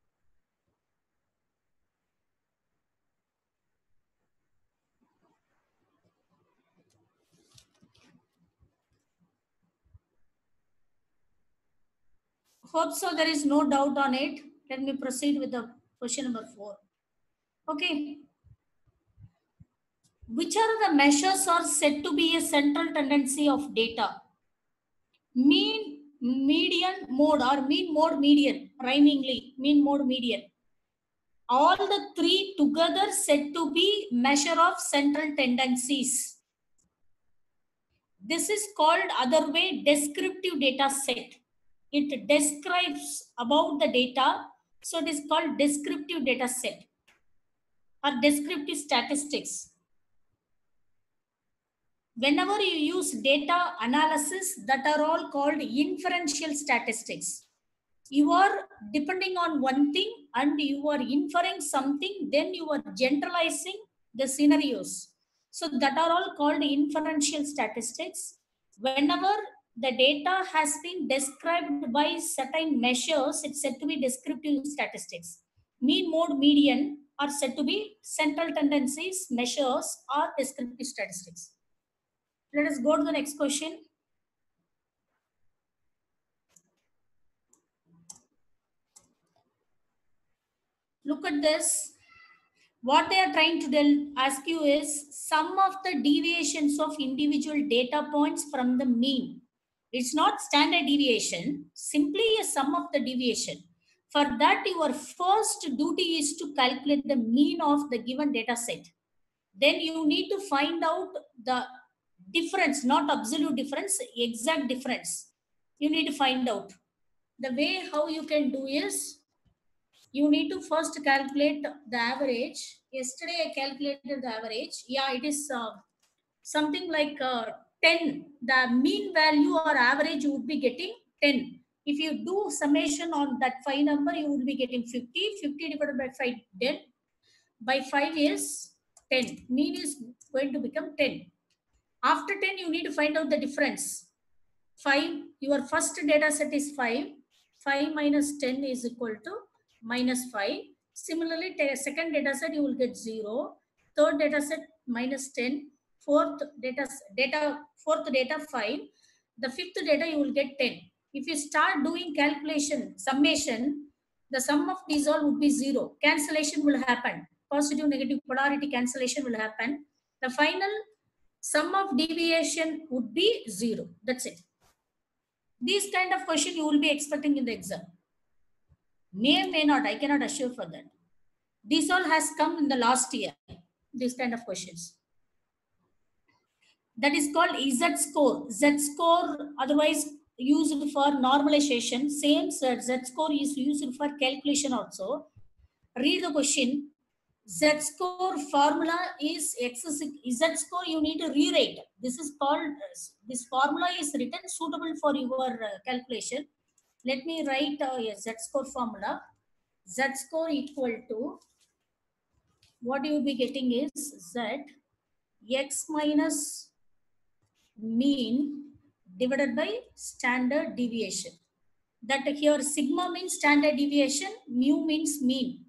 Hope so. There is no doubt on it. Let me proceed with the question number 4. Okay. Which are the measures are said to be a central tendency of data? Mean, median, mode, or mean, mode, median, rhymingly, mean, mode, median. All the three together said to be measure of central tendencies. This is called other way descriptive data set. It describes about the data, so it is called descriptive data set or descriptive statistics. Whenever you use data analysis, that are all called inferential statistics. You are depending on one thing and you are inferring something, then you are generalizing the scenarios. So that are all called inferential statistics. Whenever the data has been described by certain measures, it's said to be descriptive statistics. Mean, mode, median are said to be central tendencies, measures, or descriptive statistics. Let us go to the next question. Look at this. What they are trying to ask you is sum of the deviations of individual data points from the mean. It's not standard deviation, simply a sum of the deviation. For that, your first duty is to calculate the mean of the given data set. Then you need to find out the difference, not absolute difference, exact difference. You need to find out. The way how you can do is, you need to first calculate the average. Yesterday I calculated the average. Yeah, it is something like 10. The mean value or average you would be getting 10. If you do summation on that 5 number, you would be getting 50. 50 divided by 5, 10. By 5 is 10. Mean is going to become 10. After 10, you need to find out the difference. 5, your first data set is 5. 5 minus 10 is equal to minus 5. Similarly, second data set you will get 0. Third data set minus 10. Fourth data 5. The fifth data you will get 10. If you start doing calculation, summation, the sum of these all would be 0. Cancellation will happen. Positive, negative polarity cancellation will happen. The final sum of deviation would be 0. That's it. These kind of question you will be expecting in the exam. May not, I cannot assure for that. This all has come in the last year, these kind of questions. That is called Z-score. Z-score otherwise used for normalization. Same Z-score is used for calculation also. Read the question. Z-score formula is X. Z-score you need to rewrite. This is called, this formula is written suitable for your calculation. Let me write a Z-score formula. Z-score equal to, what you will be getting is Z, X minus mean divided by standard deviation. That here sigma means standard deviation, mu means mean.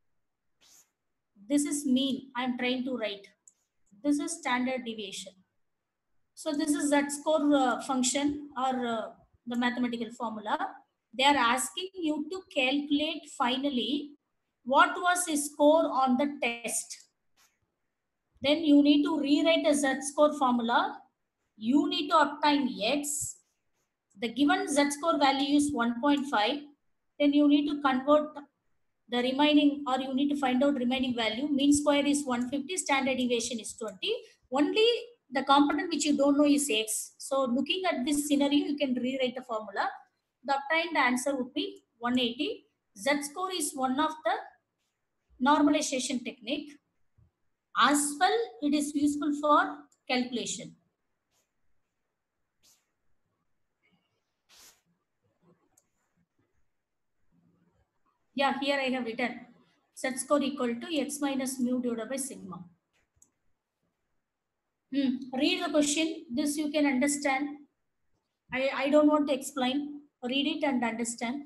This is mean I am trying to write. This is standard deviation. So this is Z-score function or the mathematical formula. They are asking you to calculate finally what was his score on the test. Then you need to rewrite the Z-score formula. You need to obtain X. The given Z-score value is 1.5. Then you need to convert the remaining, or you need to find out remaining value. Mean square is 150, standard deviation is 20. Only the component which you don't know is X. So looking at this scenario, you can rewrite the formula. The obtained answer would be 180. Z-score is one of the normalization technique. As well, it is useful for calculation. Yeah, here I have written set score equal to x minus mu divided by sigma. Read the question. This you can understand. I don't want to explain. Read it and understand.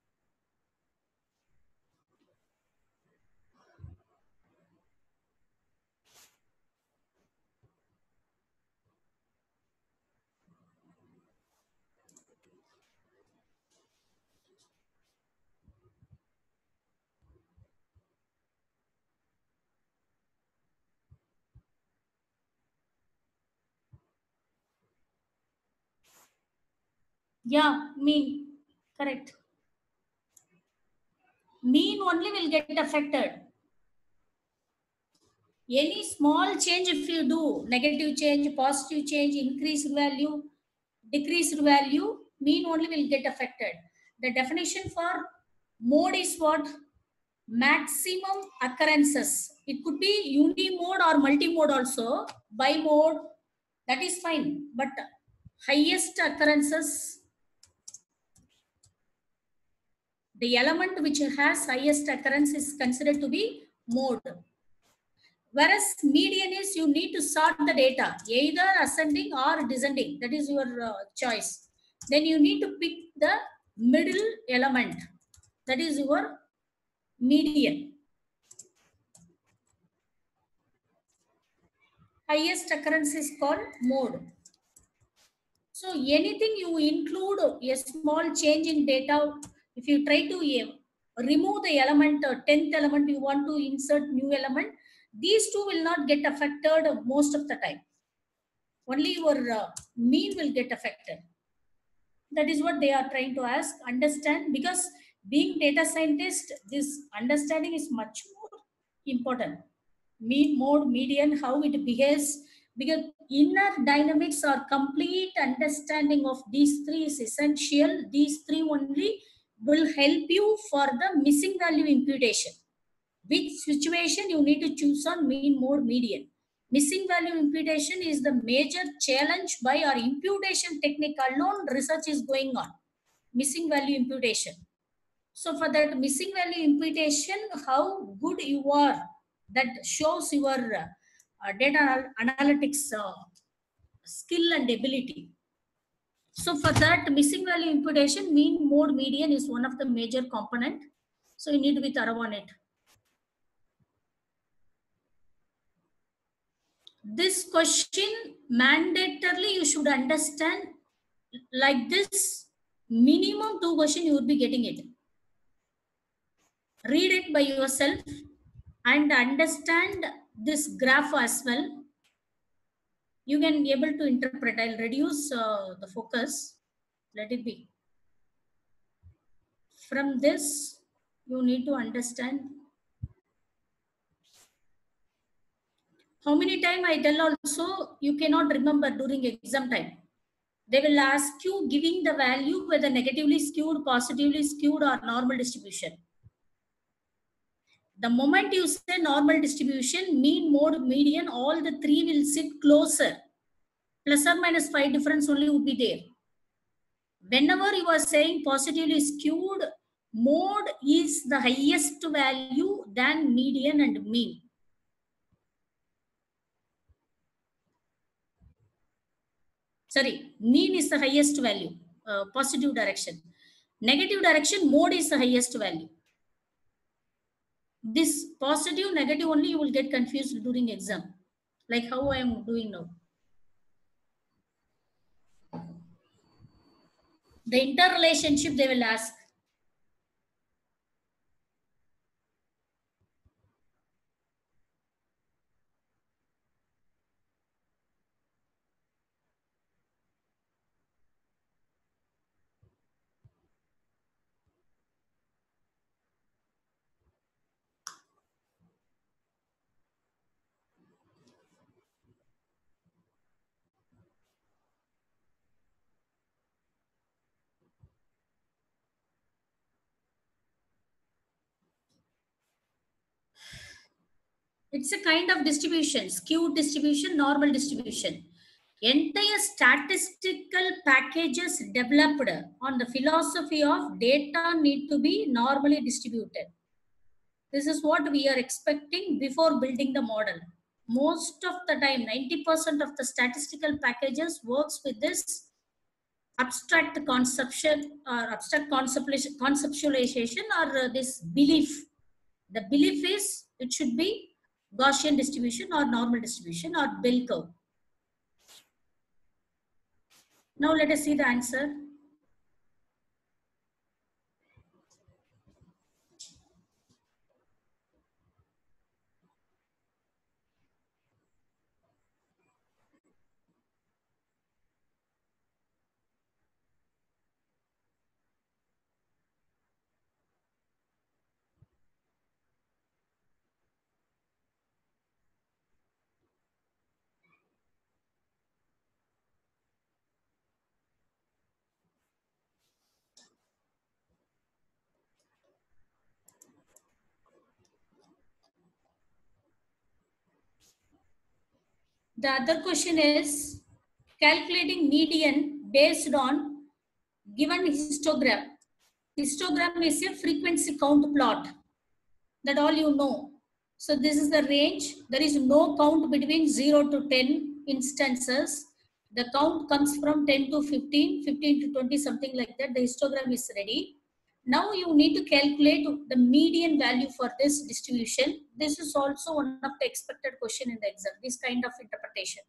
Yeah, mean. Correct. Mean only will get affected. Any small change if you do, negative change, positive change, increased value, decreased value, mean only will get affected. The definition for mode is what? Maximum occurrences. It could be unimode or multimode also. Bimode, that is fine. But highest occurrences, the element which has highest occurrence is considered to be mode. Whereas median is you need to sort the data, either ascending or descending. That is your choice. Then you need to pick the middle element. That is your median. Highest occurrence is called mode. So anything you include a small change in data, if you try to remove the element, 10th element, you want to insert new element, these two will not get affected most of the time. Only your mean will get affected. That is what they are trying to ask, understand, because being data scientist, this understanding is much more important. Mean, mode, median, how it behaves, because inner dynamics or complete understanding of these three is essential. These three only will help you for the missing value imputation. Which situation you need to choose on mean, mode, median. Missing value imputation is the major challenge by our imputation technique alone. Research is going on. Missing value imputation. So for that missing value imputation, how good you are, that shows your data analytics skill and ability. So for that missing value imputation, mean, mode, median is one of the major component. So you need to be thorough on it. This question mandatorily you should understand like this. Minimum 2 questions you would be getting it. Read it by yourself and understand this graph as well. You can be able to interpret. I'll reduce the focus. Let it be. From this, you need to understand. How many times I tell also, you cannot remember during exam time. They will ask you giving the value whether negatively skewed, positively skewed, or normal distribution. The moment you say normal distribution, mean, mode, median, all the three will sit closer. Plus or minus 5 difference only would be there. Whenever you are saying positively skewed, mode is the highest value than median and mean. Sorry, mean is the highest value, positive direction. Negative direction, mode is the highest value. This positive, negative only you will get confused during exam, like how I am doing now. The interrelationship they will ask. It's a kind of distribution, skewed distribution, normal distribution. Entire statistical packages developed on the philosophy of data need to be normally distributed. This is what we are expecting before building the model. Most of the time, 90% of the statistical packages works with this abstract conception or abstract conceptualization or this belief. The belief is it should be Gaussian distribution or normal distribution or bell curve. Now let us see the answer. The other question is calculating median based on given histogram. Histogram is a frequency count plot. That all you know. So this is the range. There is no count between 0 to 10 instances. The count comes from 10 to 15, 15 to 20, something like that. The histogram is ready. Now you need to calculate the median value for this distribution. This is also one of the expected question in the exam, this kind of interpretation.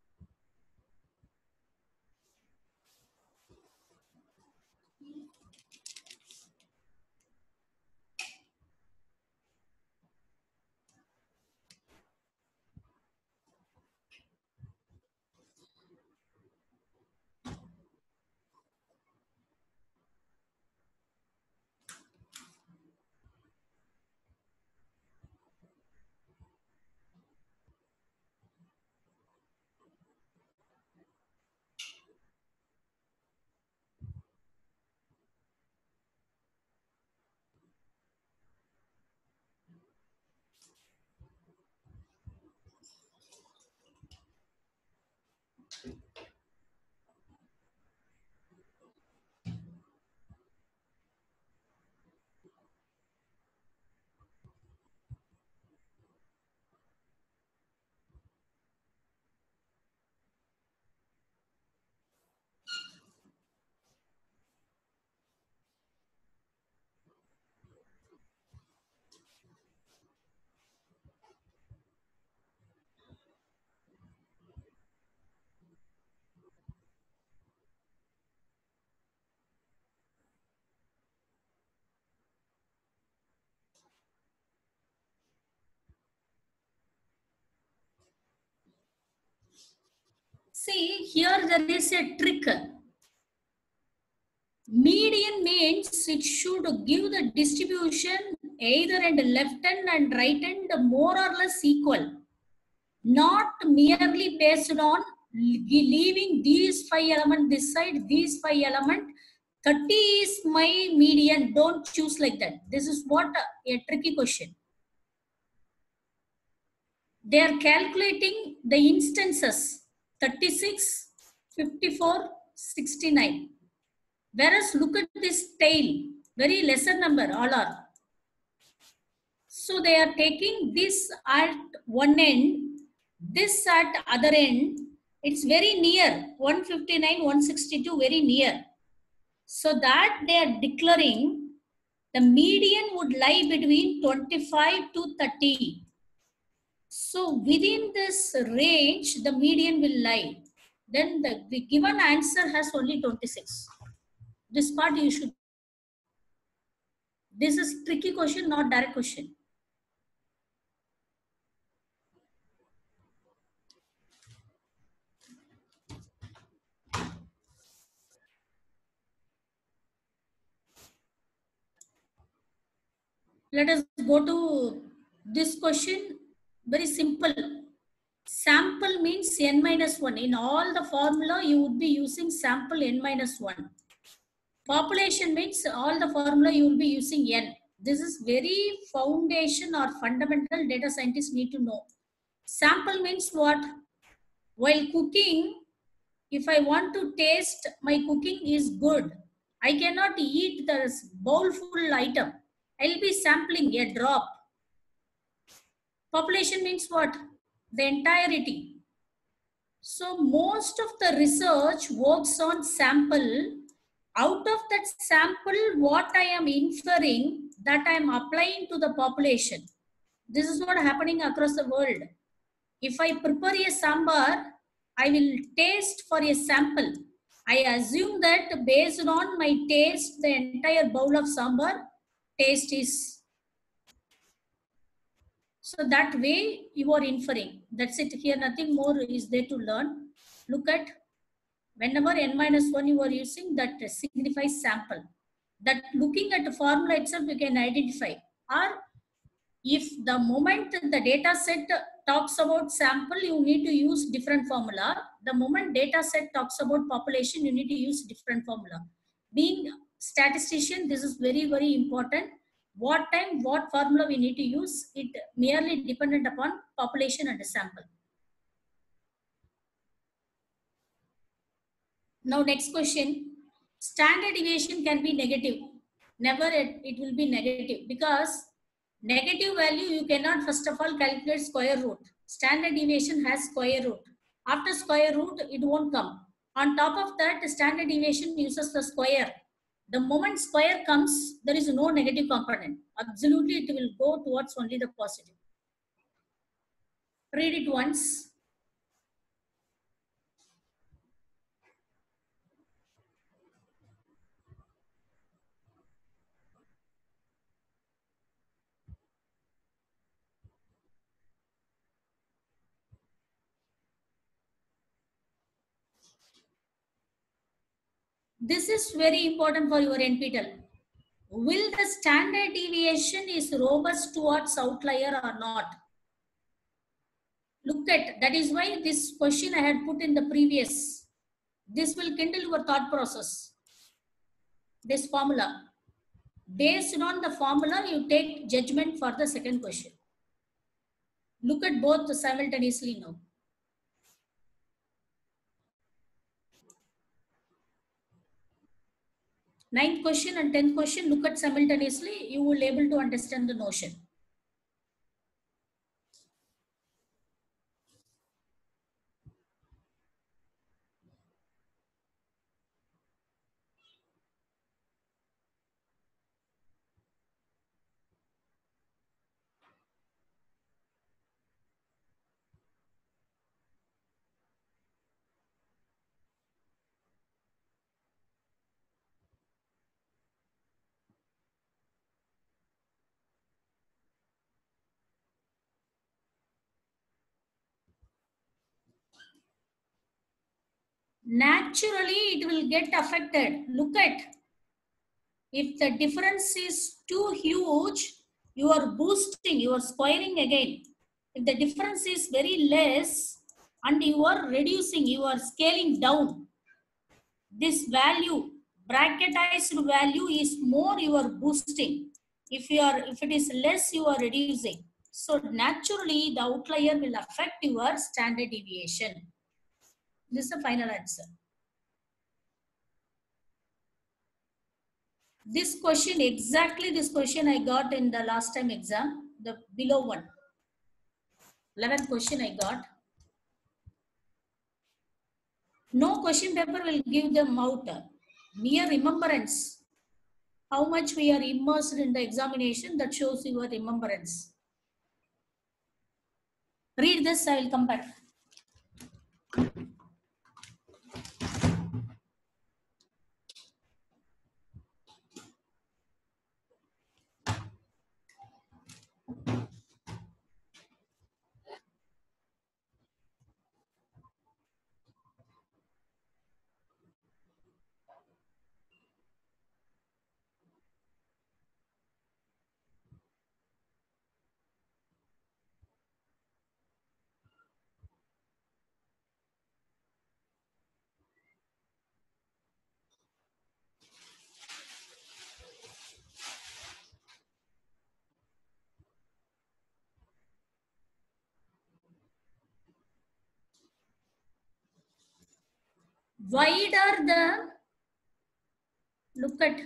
See, here there is a trick. Median means it should give the distribution either end left end and right end more or less equal. Not merely based on leaving these 5 elements this side, these 5 elements. 30 is my median. Don't choose like that. This is what a tricky question. They are calculating the instances 36, 54, 69. Whereas look at this tail, very lesser number, all are. So they are taking this at one end, this at other end. It's very near, 159, 162, very near. So that they are declaring the median would lie between 25 to 30. So within this range, the median will lie. Then the given answer has only 26. This part you should. This is tricky question, not direct question. Let us go to this question. Very simple. Sample means n minus 1. In all the formula, you would be using sample n minus 1. Population means all the formula you will be using n. This is very foundation or fundamental data scientists need to know. Sample means what? While cooking, if I want to taste my cooking is good, I cannot eat the bowl full item. I'll be sampling a drop. Population means what? The entirety. So most of the research works on sample. Out of that sample, what I am inferring, that I am applying to the population. This is what happening across the world. If I prepare a sambar, I will taste for a sample. I assume that based on my taste, the entire bowl of sambar taste is. So that way you are inferring. That's it. Here nothing more is there to learn. Look at whenever n-1 you are using, that signifies sample. That looking at the formula itself you can identify. Or if the moment the data set talks about sample, you need to use different formula. The moment data set talks about population, you need to use different formula. Being statistician, this is very, very important. What time, what formula we need to use, it merely dependent upon population and sample. Now next question, standard deviation can be negative. Never it will be negative, because negative value you cannot first of all calculate square root. Standard deviation has square root. After square root it won't come. On top of that, standard deviation uses the square. The moment square comes, there is no negative component. Absolutely it will go towards only the positive. Read it once. This is very important for your NPTEL. Will the standard deviation is robust towards outlier or not? Look at, that is why this question I had put in the previous. This will kindle your thought process. This formula. Based on the formula, you take judgment for the second question. Look at both simultaneously now. Ninth question and 10th question, look at simultaneously. You will able to understand the notion. Naturally, it will get affected. Look at, if the difference is too huge, you are boosting, you are squaring again. If the difference is very less and you are reducing, you are scaling down. This value, bracketized value is more, you are boosting. If it is less, you are reducing. So naturally, the outlier will affect your standard deviation. This is the final answer. This question, exactly this question I got in the last time exam, the below one. 11th question I got. No question paper will give them out. Mere remembrance. How much we are immersed in the examination, that shows your remembrance. Read this, I will come back. Wider the, look at,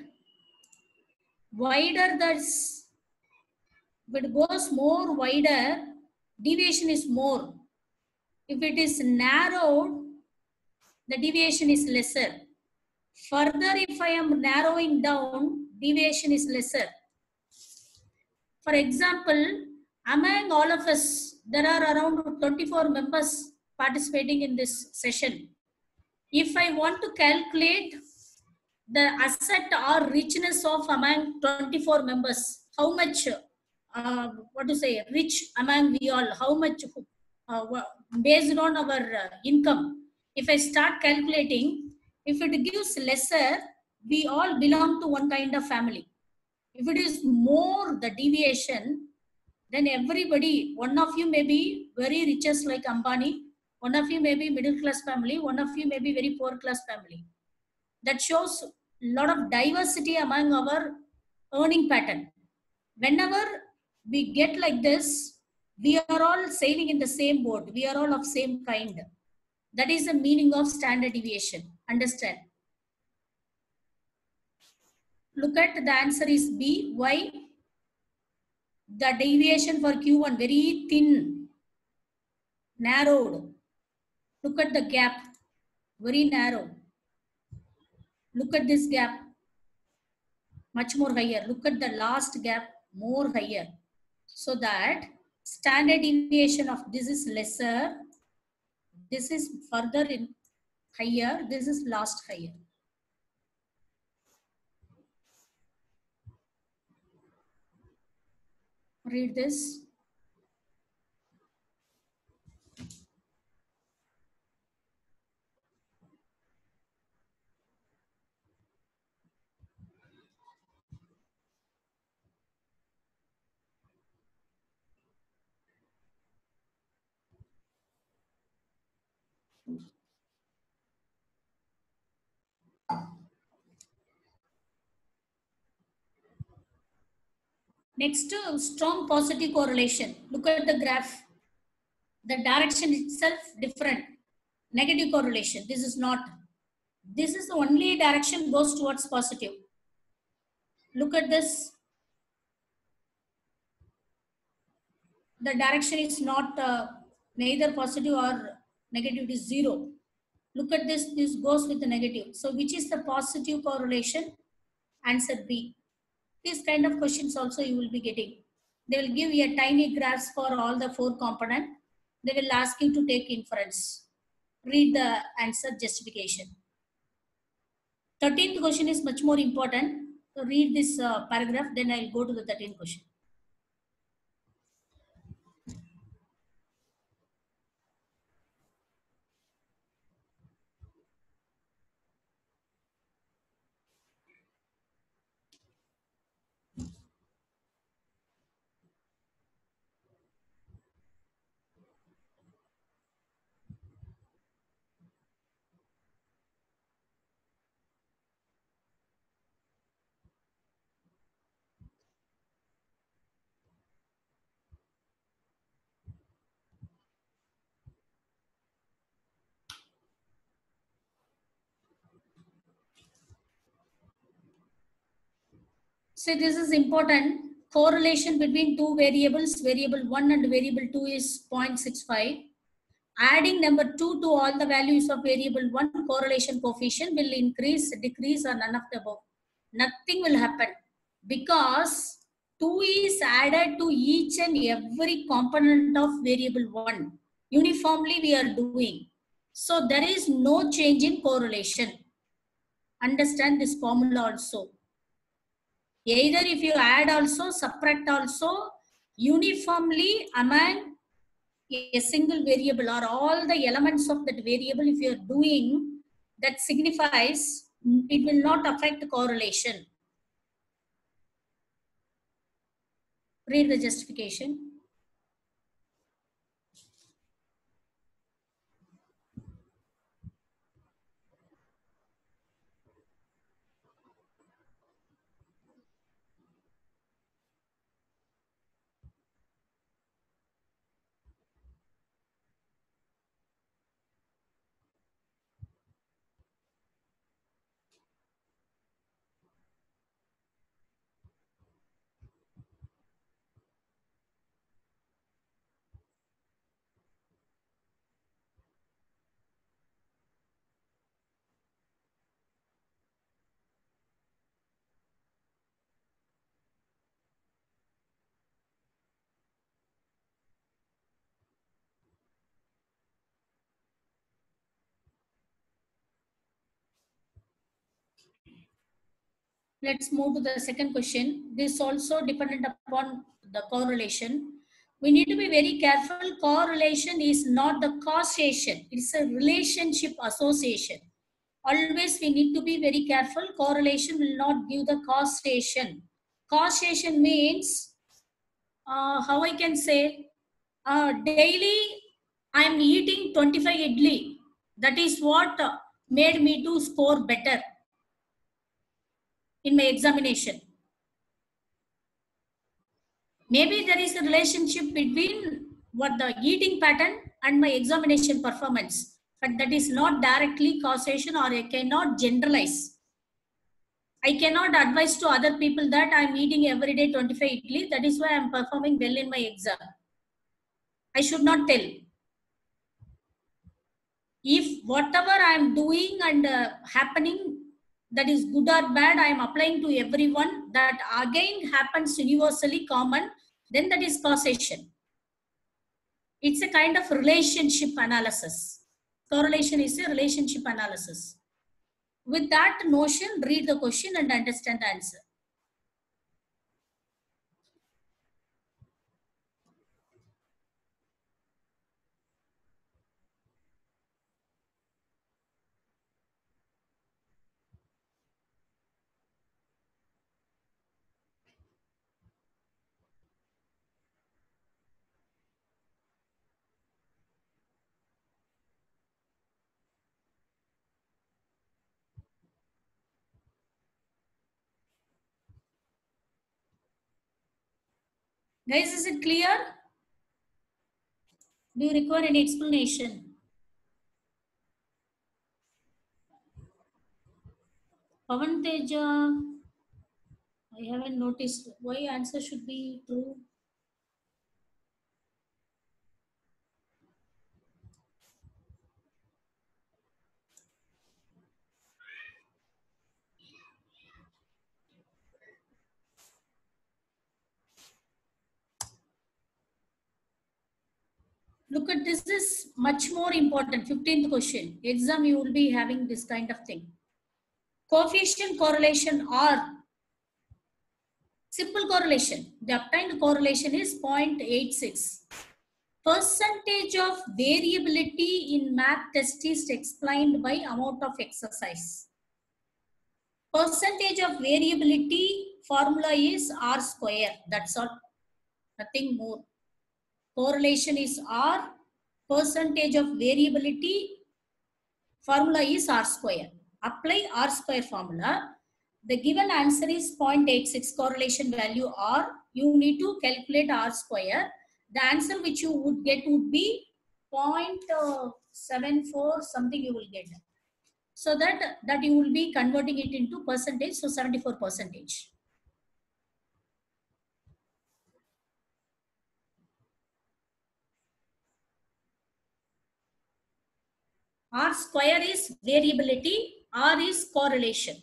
wider the, if it goes more wider, deviation is more. If it is narrowed, the deviation is lesser. Further, if I am narrowing down, deviation is lesser. For example, among all of us, there are around 24 members participating in this session. If I want to calculate the asset or richness of among 24 members, how much, rich among we all, how much based on our income. If I start calculating, if it gives lesser, we all belong to one kind of family. If it is more the deviation, then everybody, one of you may be very richest like Ambani, one of you may be middle class family, one of you may be very poor class family. That shows a lot of diversity among our earning pattern. Whenever we get like this, we are all sailing in the same boat. We are all of same kind. That is the meaning of standard deviation. Understand? Look at the answer is B. Why? The deviation for Q1 very thin, narrowed. Look at the gap, very narrow. Look at this gap, much more higher. Look at the last gap, more higher. So that standard deviation of this is lesser, this is further in higher, this is last higher. Read this. Next, strong positive correlation. Look at the graph. The direction itself different. Negative correlation. This is not. This is the only direction goes towards positive. Look at this. The direction is not neither positive or negative, it is zero. Look at this, this goes with the negative. So which is the positive correlation? Answer B. These kind of questions also you will be getting. They will give you a tiny graphs for all the 4 component. They will ask you to take inference. Read the answer justification. 13th question is much more important. So read this paragraph, then I will go to the 13th question. So this is important. Correlation between 2 variables, variable 1 and variable 2 is 0.65. Adding number 2 to all the values of variable 1, correlation coefficient will increase, decrease, or none of the above. Nothing will happen because 2 is added to each and every component of variable 1. Uniformly we are doing. So there is no change in correlation. Understand this formula also. Either if you add also, subtract also, uniformly among a single variable or all the elements of that variable, if you are doing, that signifies it will not affect correlation. Read the justification. Let's move to the second question. This also dependent upon the correlation. We need to be very careful. Correlation is not the causation. It's a relationship association. Always we need to be very careful. Correlation will not give the causation. Causation means, how I can say, daily I am eating 25 idli. That is what made me to score better in my examination. Maybe there is a relationship between what the eating pattern and my examination performance, but that is not directly causation, or I cannot generalize. I cannot advise to other people that I am eating every day 25 idli. That is why I am performing well in my exam. I should not tell. If whatever I am doing and happening, that is good or bad, I am applying to everyone, that again happens universally common, then that is causation. It's a kind of relationship analysis. Correlation is a relationship analysis. With that notion, read the question and understand the answer. Guys, is it clear? Do you require any explanation? Pavan Teja, I haven't noticed. Why answer should be true? Look at this, is much more important. 15th question. Exam, you will be having this kind of thing. Coefficient correlation or simple correlation. The obtained correlation is 0.86. Percentage of variability in math test is explained by amount of exercise. Percentage of variability formula is R square. That's all. Nothing more. Correlation is R. Percentage of variability formula is R square. Apply R square formula. The given answer is 0.86 correlation value R. You need to calculate R square. The answer which you would get would be 0.74 something you will get. So that you will be converting it into percentage. So 74%. R square is variability. R is correlation.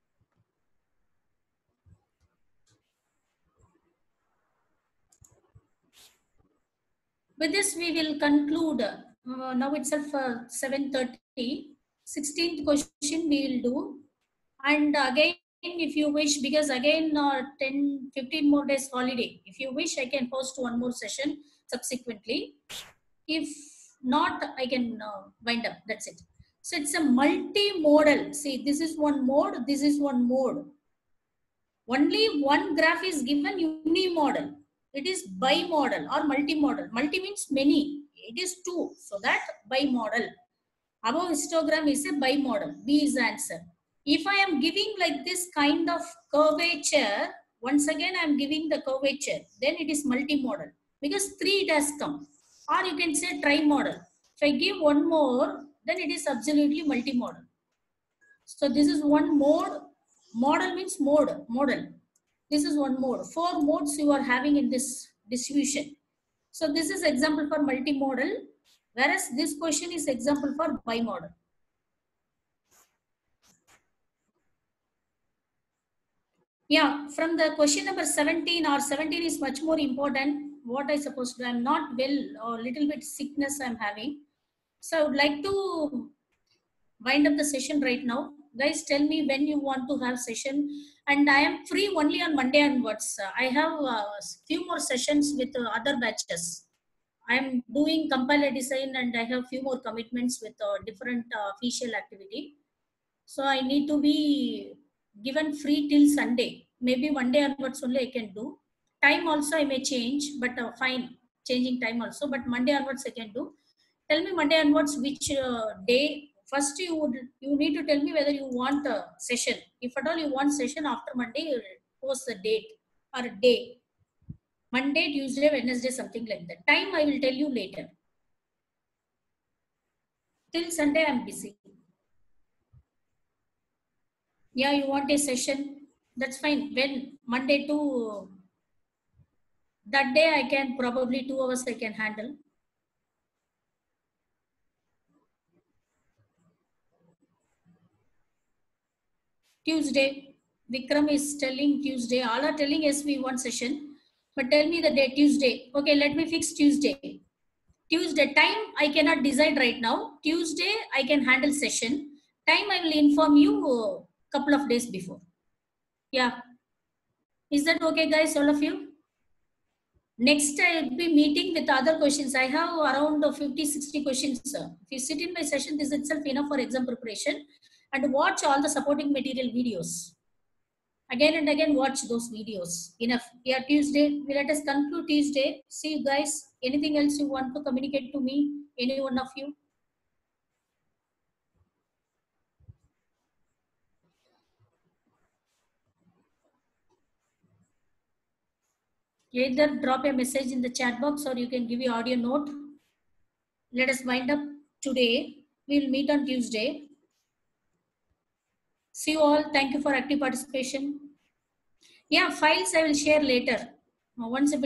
With this, we will conclude. Now itself 7:30. 16th question we will do. And again, if you wish, because again 10-15 more days holiday. If you wish, I can post one more session subsequently. If not, I can wind up. That's it. So it's a multi-modal. See, this is one mode. This is one mode. Only one graph is given unimodal. It is bimodal or multimodal. Multi means many. It is two. So that bimodal. Above histogram is a bimodal. B is the answer. If I am giving like this kind of curvature, once again I am giving the curvature, then it is multimodal. Because 3 it has come. Or you can say trimodal. If I give one more, then it is absolutely multimodal. So this is one mode. Model means mode, model. This is one mode. 4 modes you are having in this distribution. So this is example for multimodal, whereas this question is example for bimodal. Yeah, from the question number 17 or 17 is much more important. What I supposed to, I'm not well, or little bit sickness I'm having. So I would like to wind up the session right now. Guys, tell me when you want to have session, and I am free only on Monday onwards. I have few more sessions with other batches. I am doing compiler design and I have few more commitments with different official activity. So I need to be given free till Sunday. Maybe Monday onwards only I can do. Time also I may change, but fine, changing time also. But Monday onwards I can do. Tell me Monday onwards which day. First you need to tell me whether you want a session. If at all you want session after Monday, you post the date or day. Monday, Tuesday, Wednesday, something like that. Time I will tell you later. Till Sunday I'm busy. Yeah, you want a session? That's fine. When Monday to that day I can probably 2 hours I can handle. Tuesday, Vikram is telling Tuesday. All are telling yes, we want session. But tell me the day, Tuesday. Okay, let me fix Tuesday. Tuesday time I cannot decide right now. Tuesday I can handle session. Time I will inform you couple of days before. Yeah. Is that okay, guys, all of you? Next, I will be meeting with other questions. I have around 50, 60 questions. If you sit in my session, this itself enough for exam preparation, and watch all the supporting material videos. Again and again, watch those videos. Enough. Yeah, Tuesday. Let us conclude Tuesday. See you guys. Anything else you want to communicate to me? Any one of you? Either drop a message in the chat box or you can give your audio note. Let us wind up today. We will meet on Tuesday. See you all. Thank you for active participation. Yeah, files I will share later. Once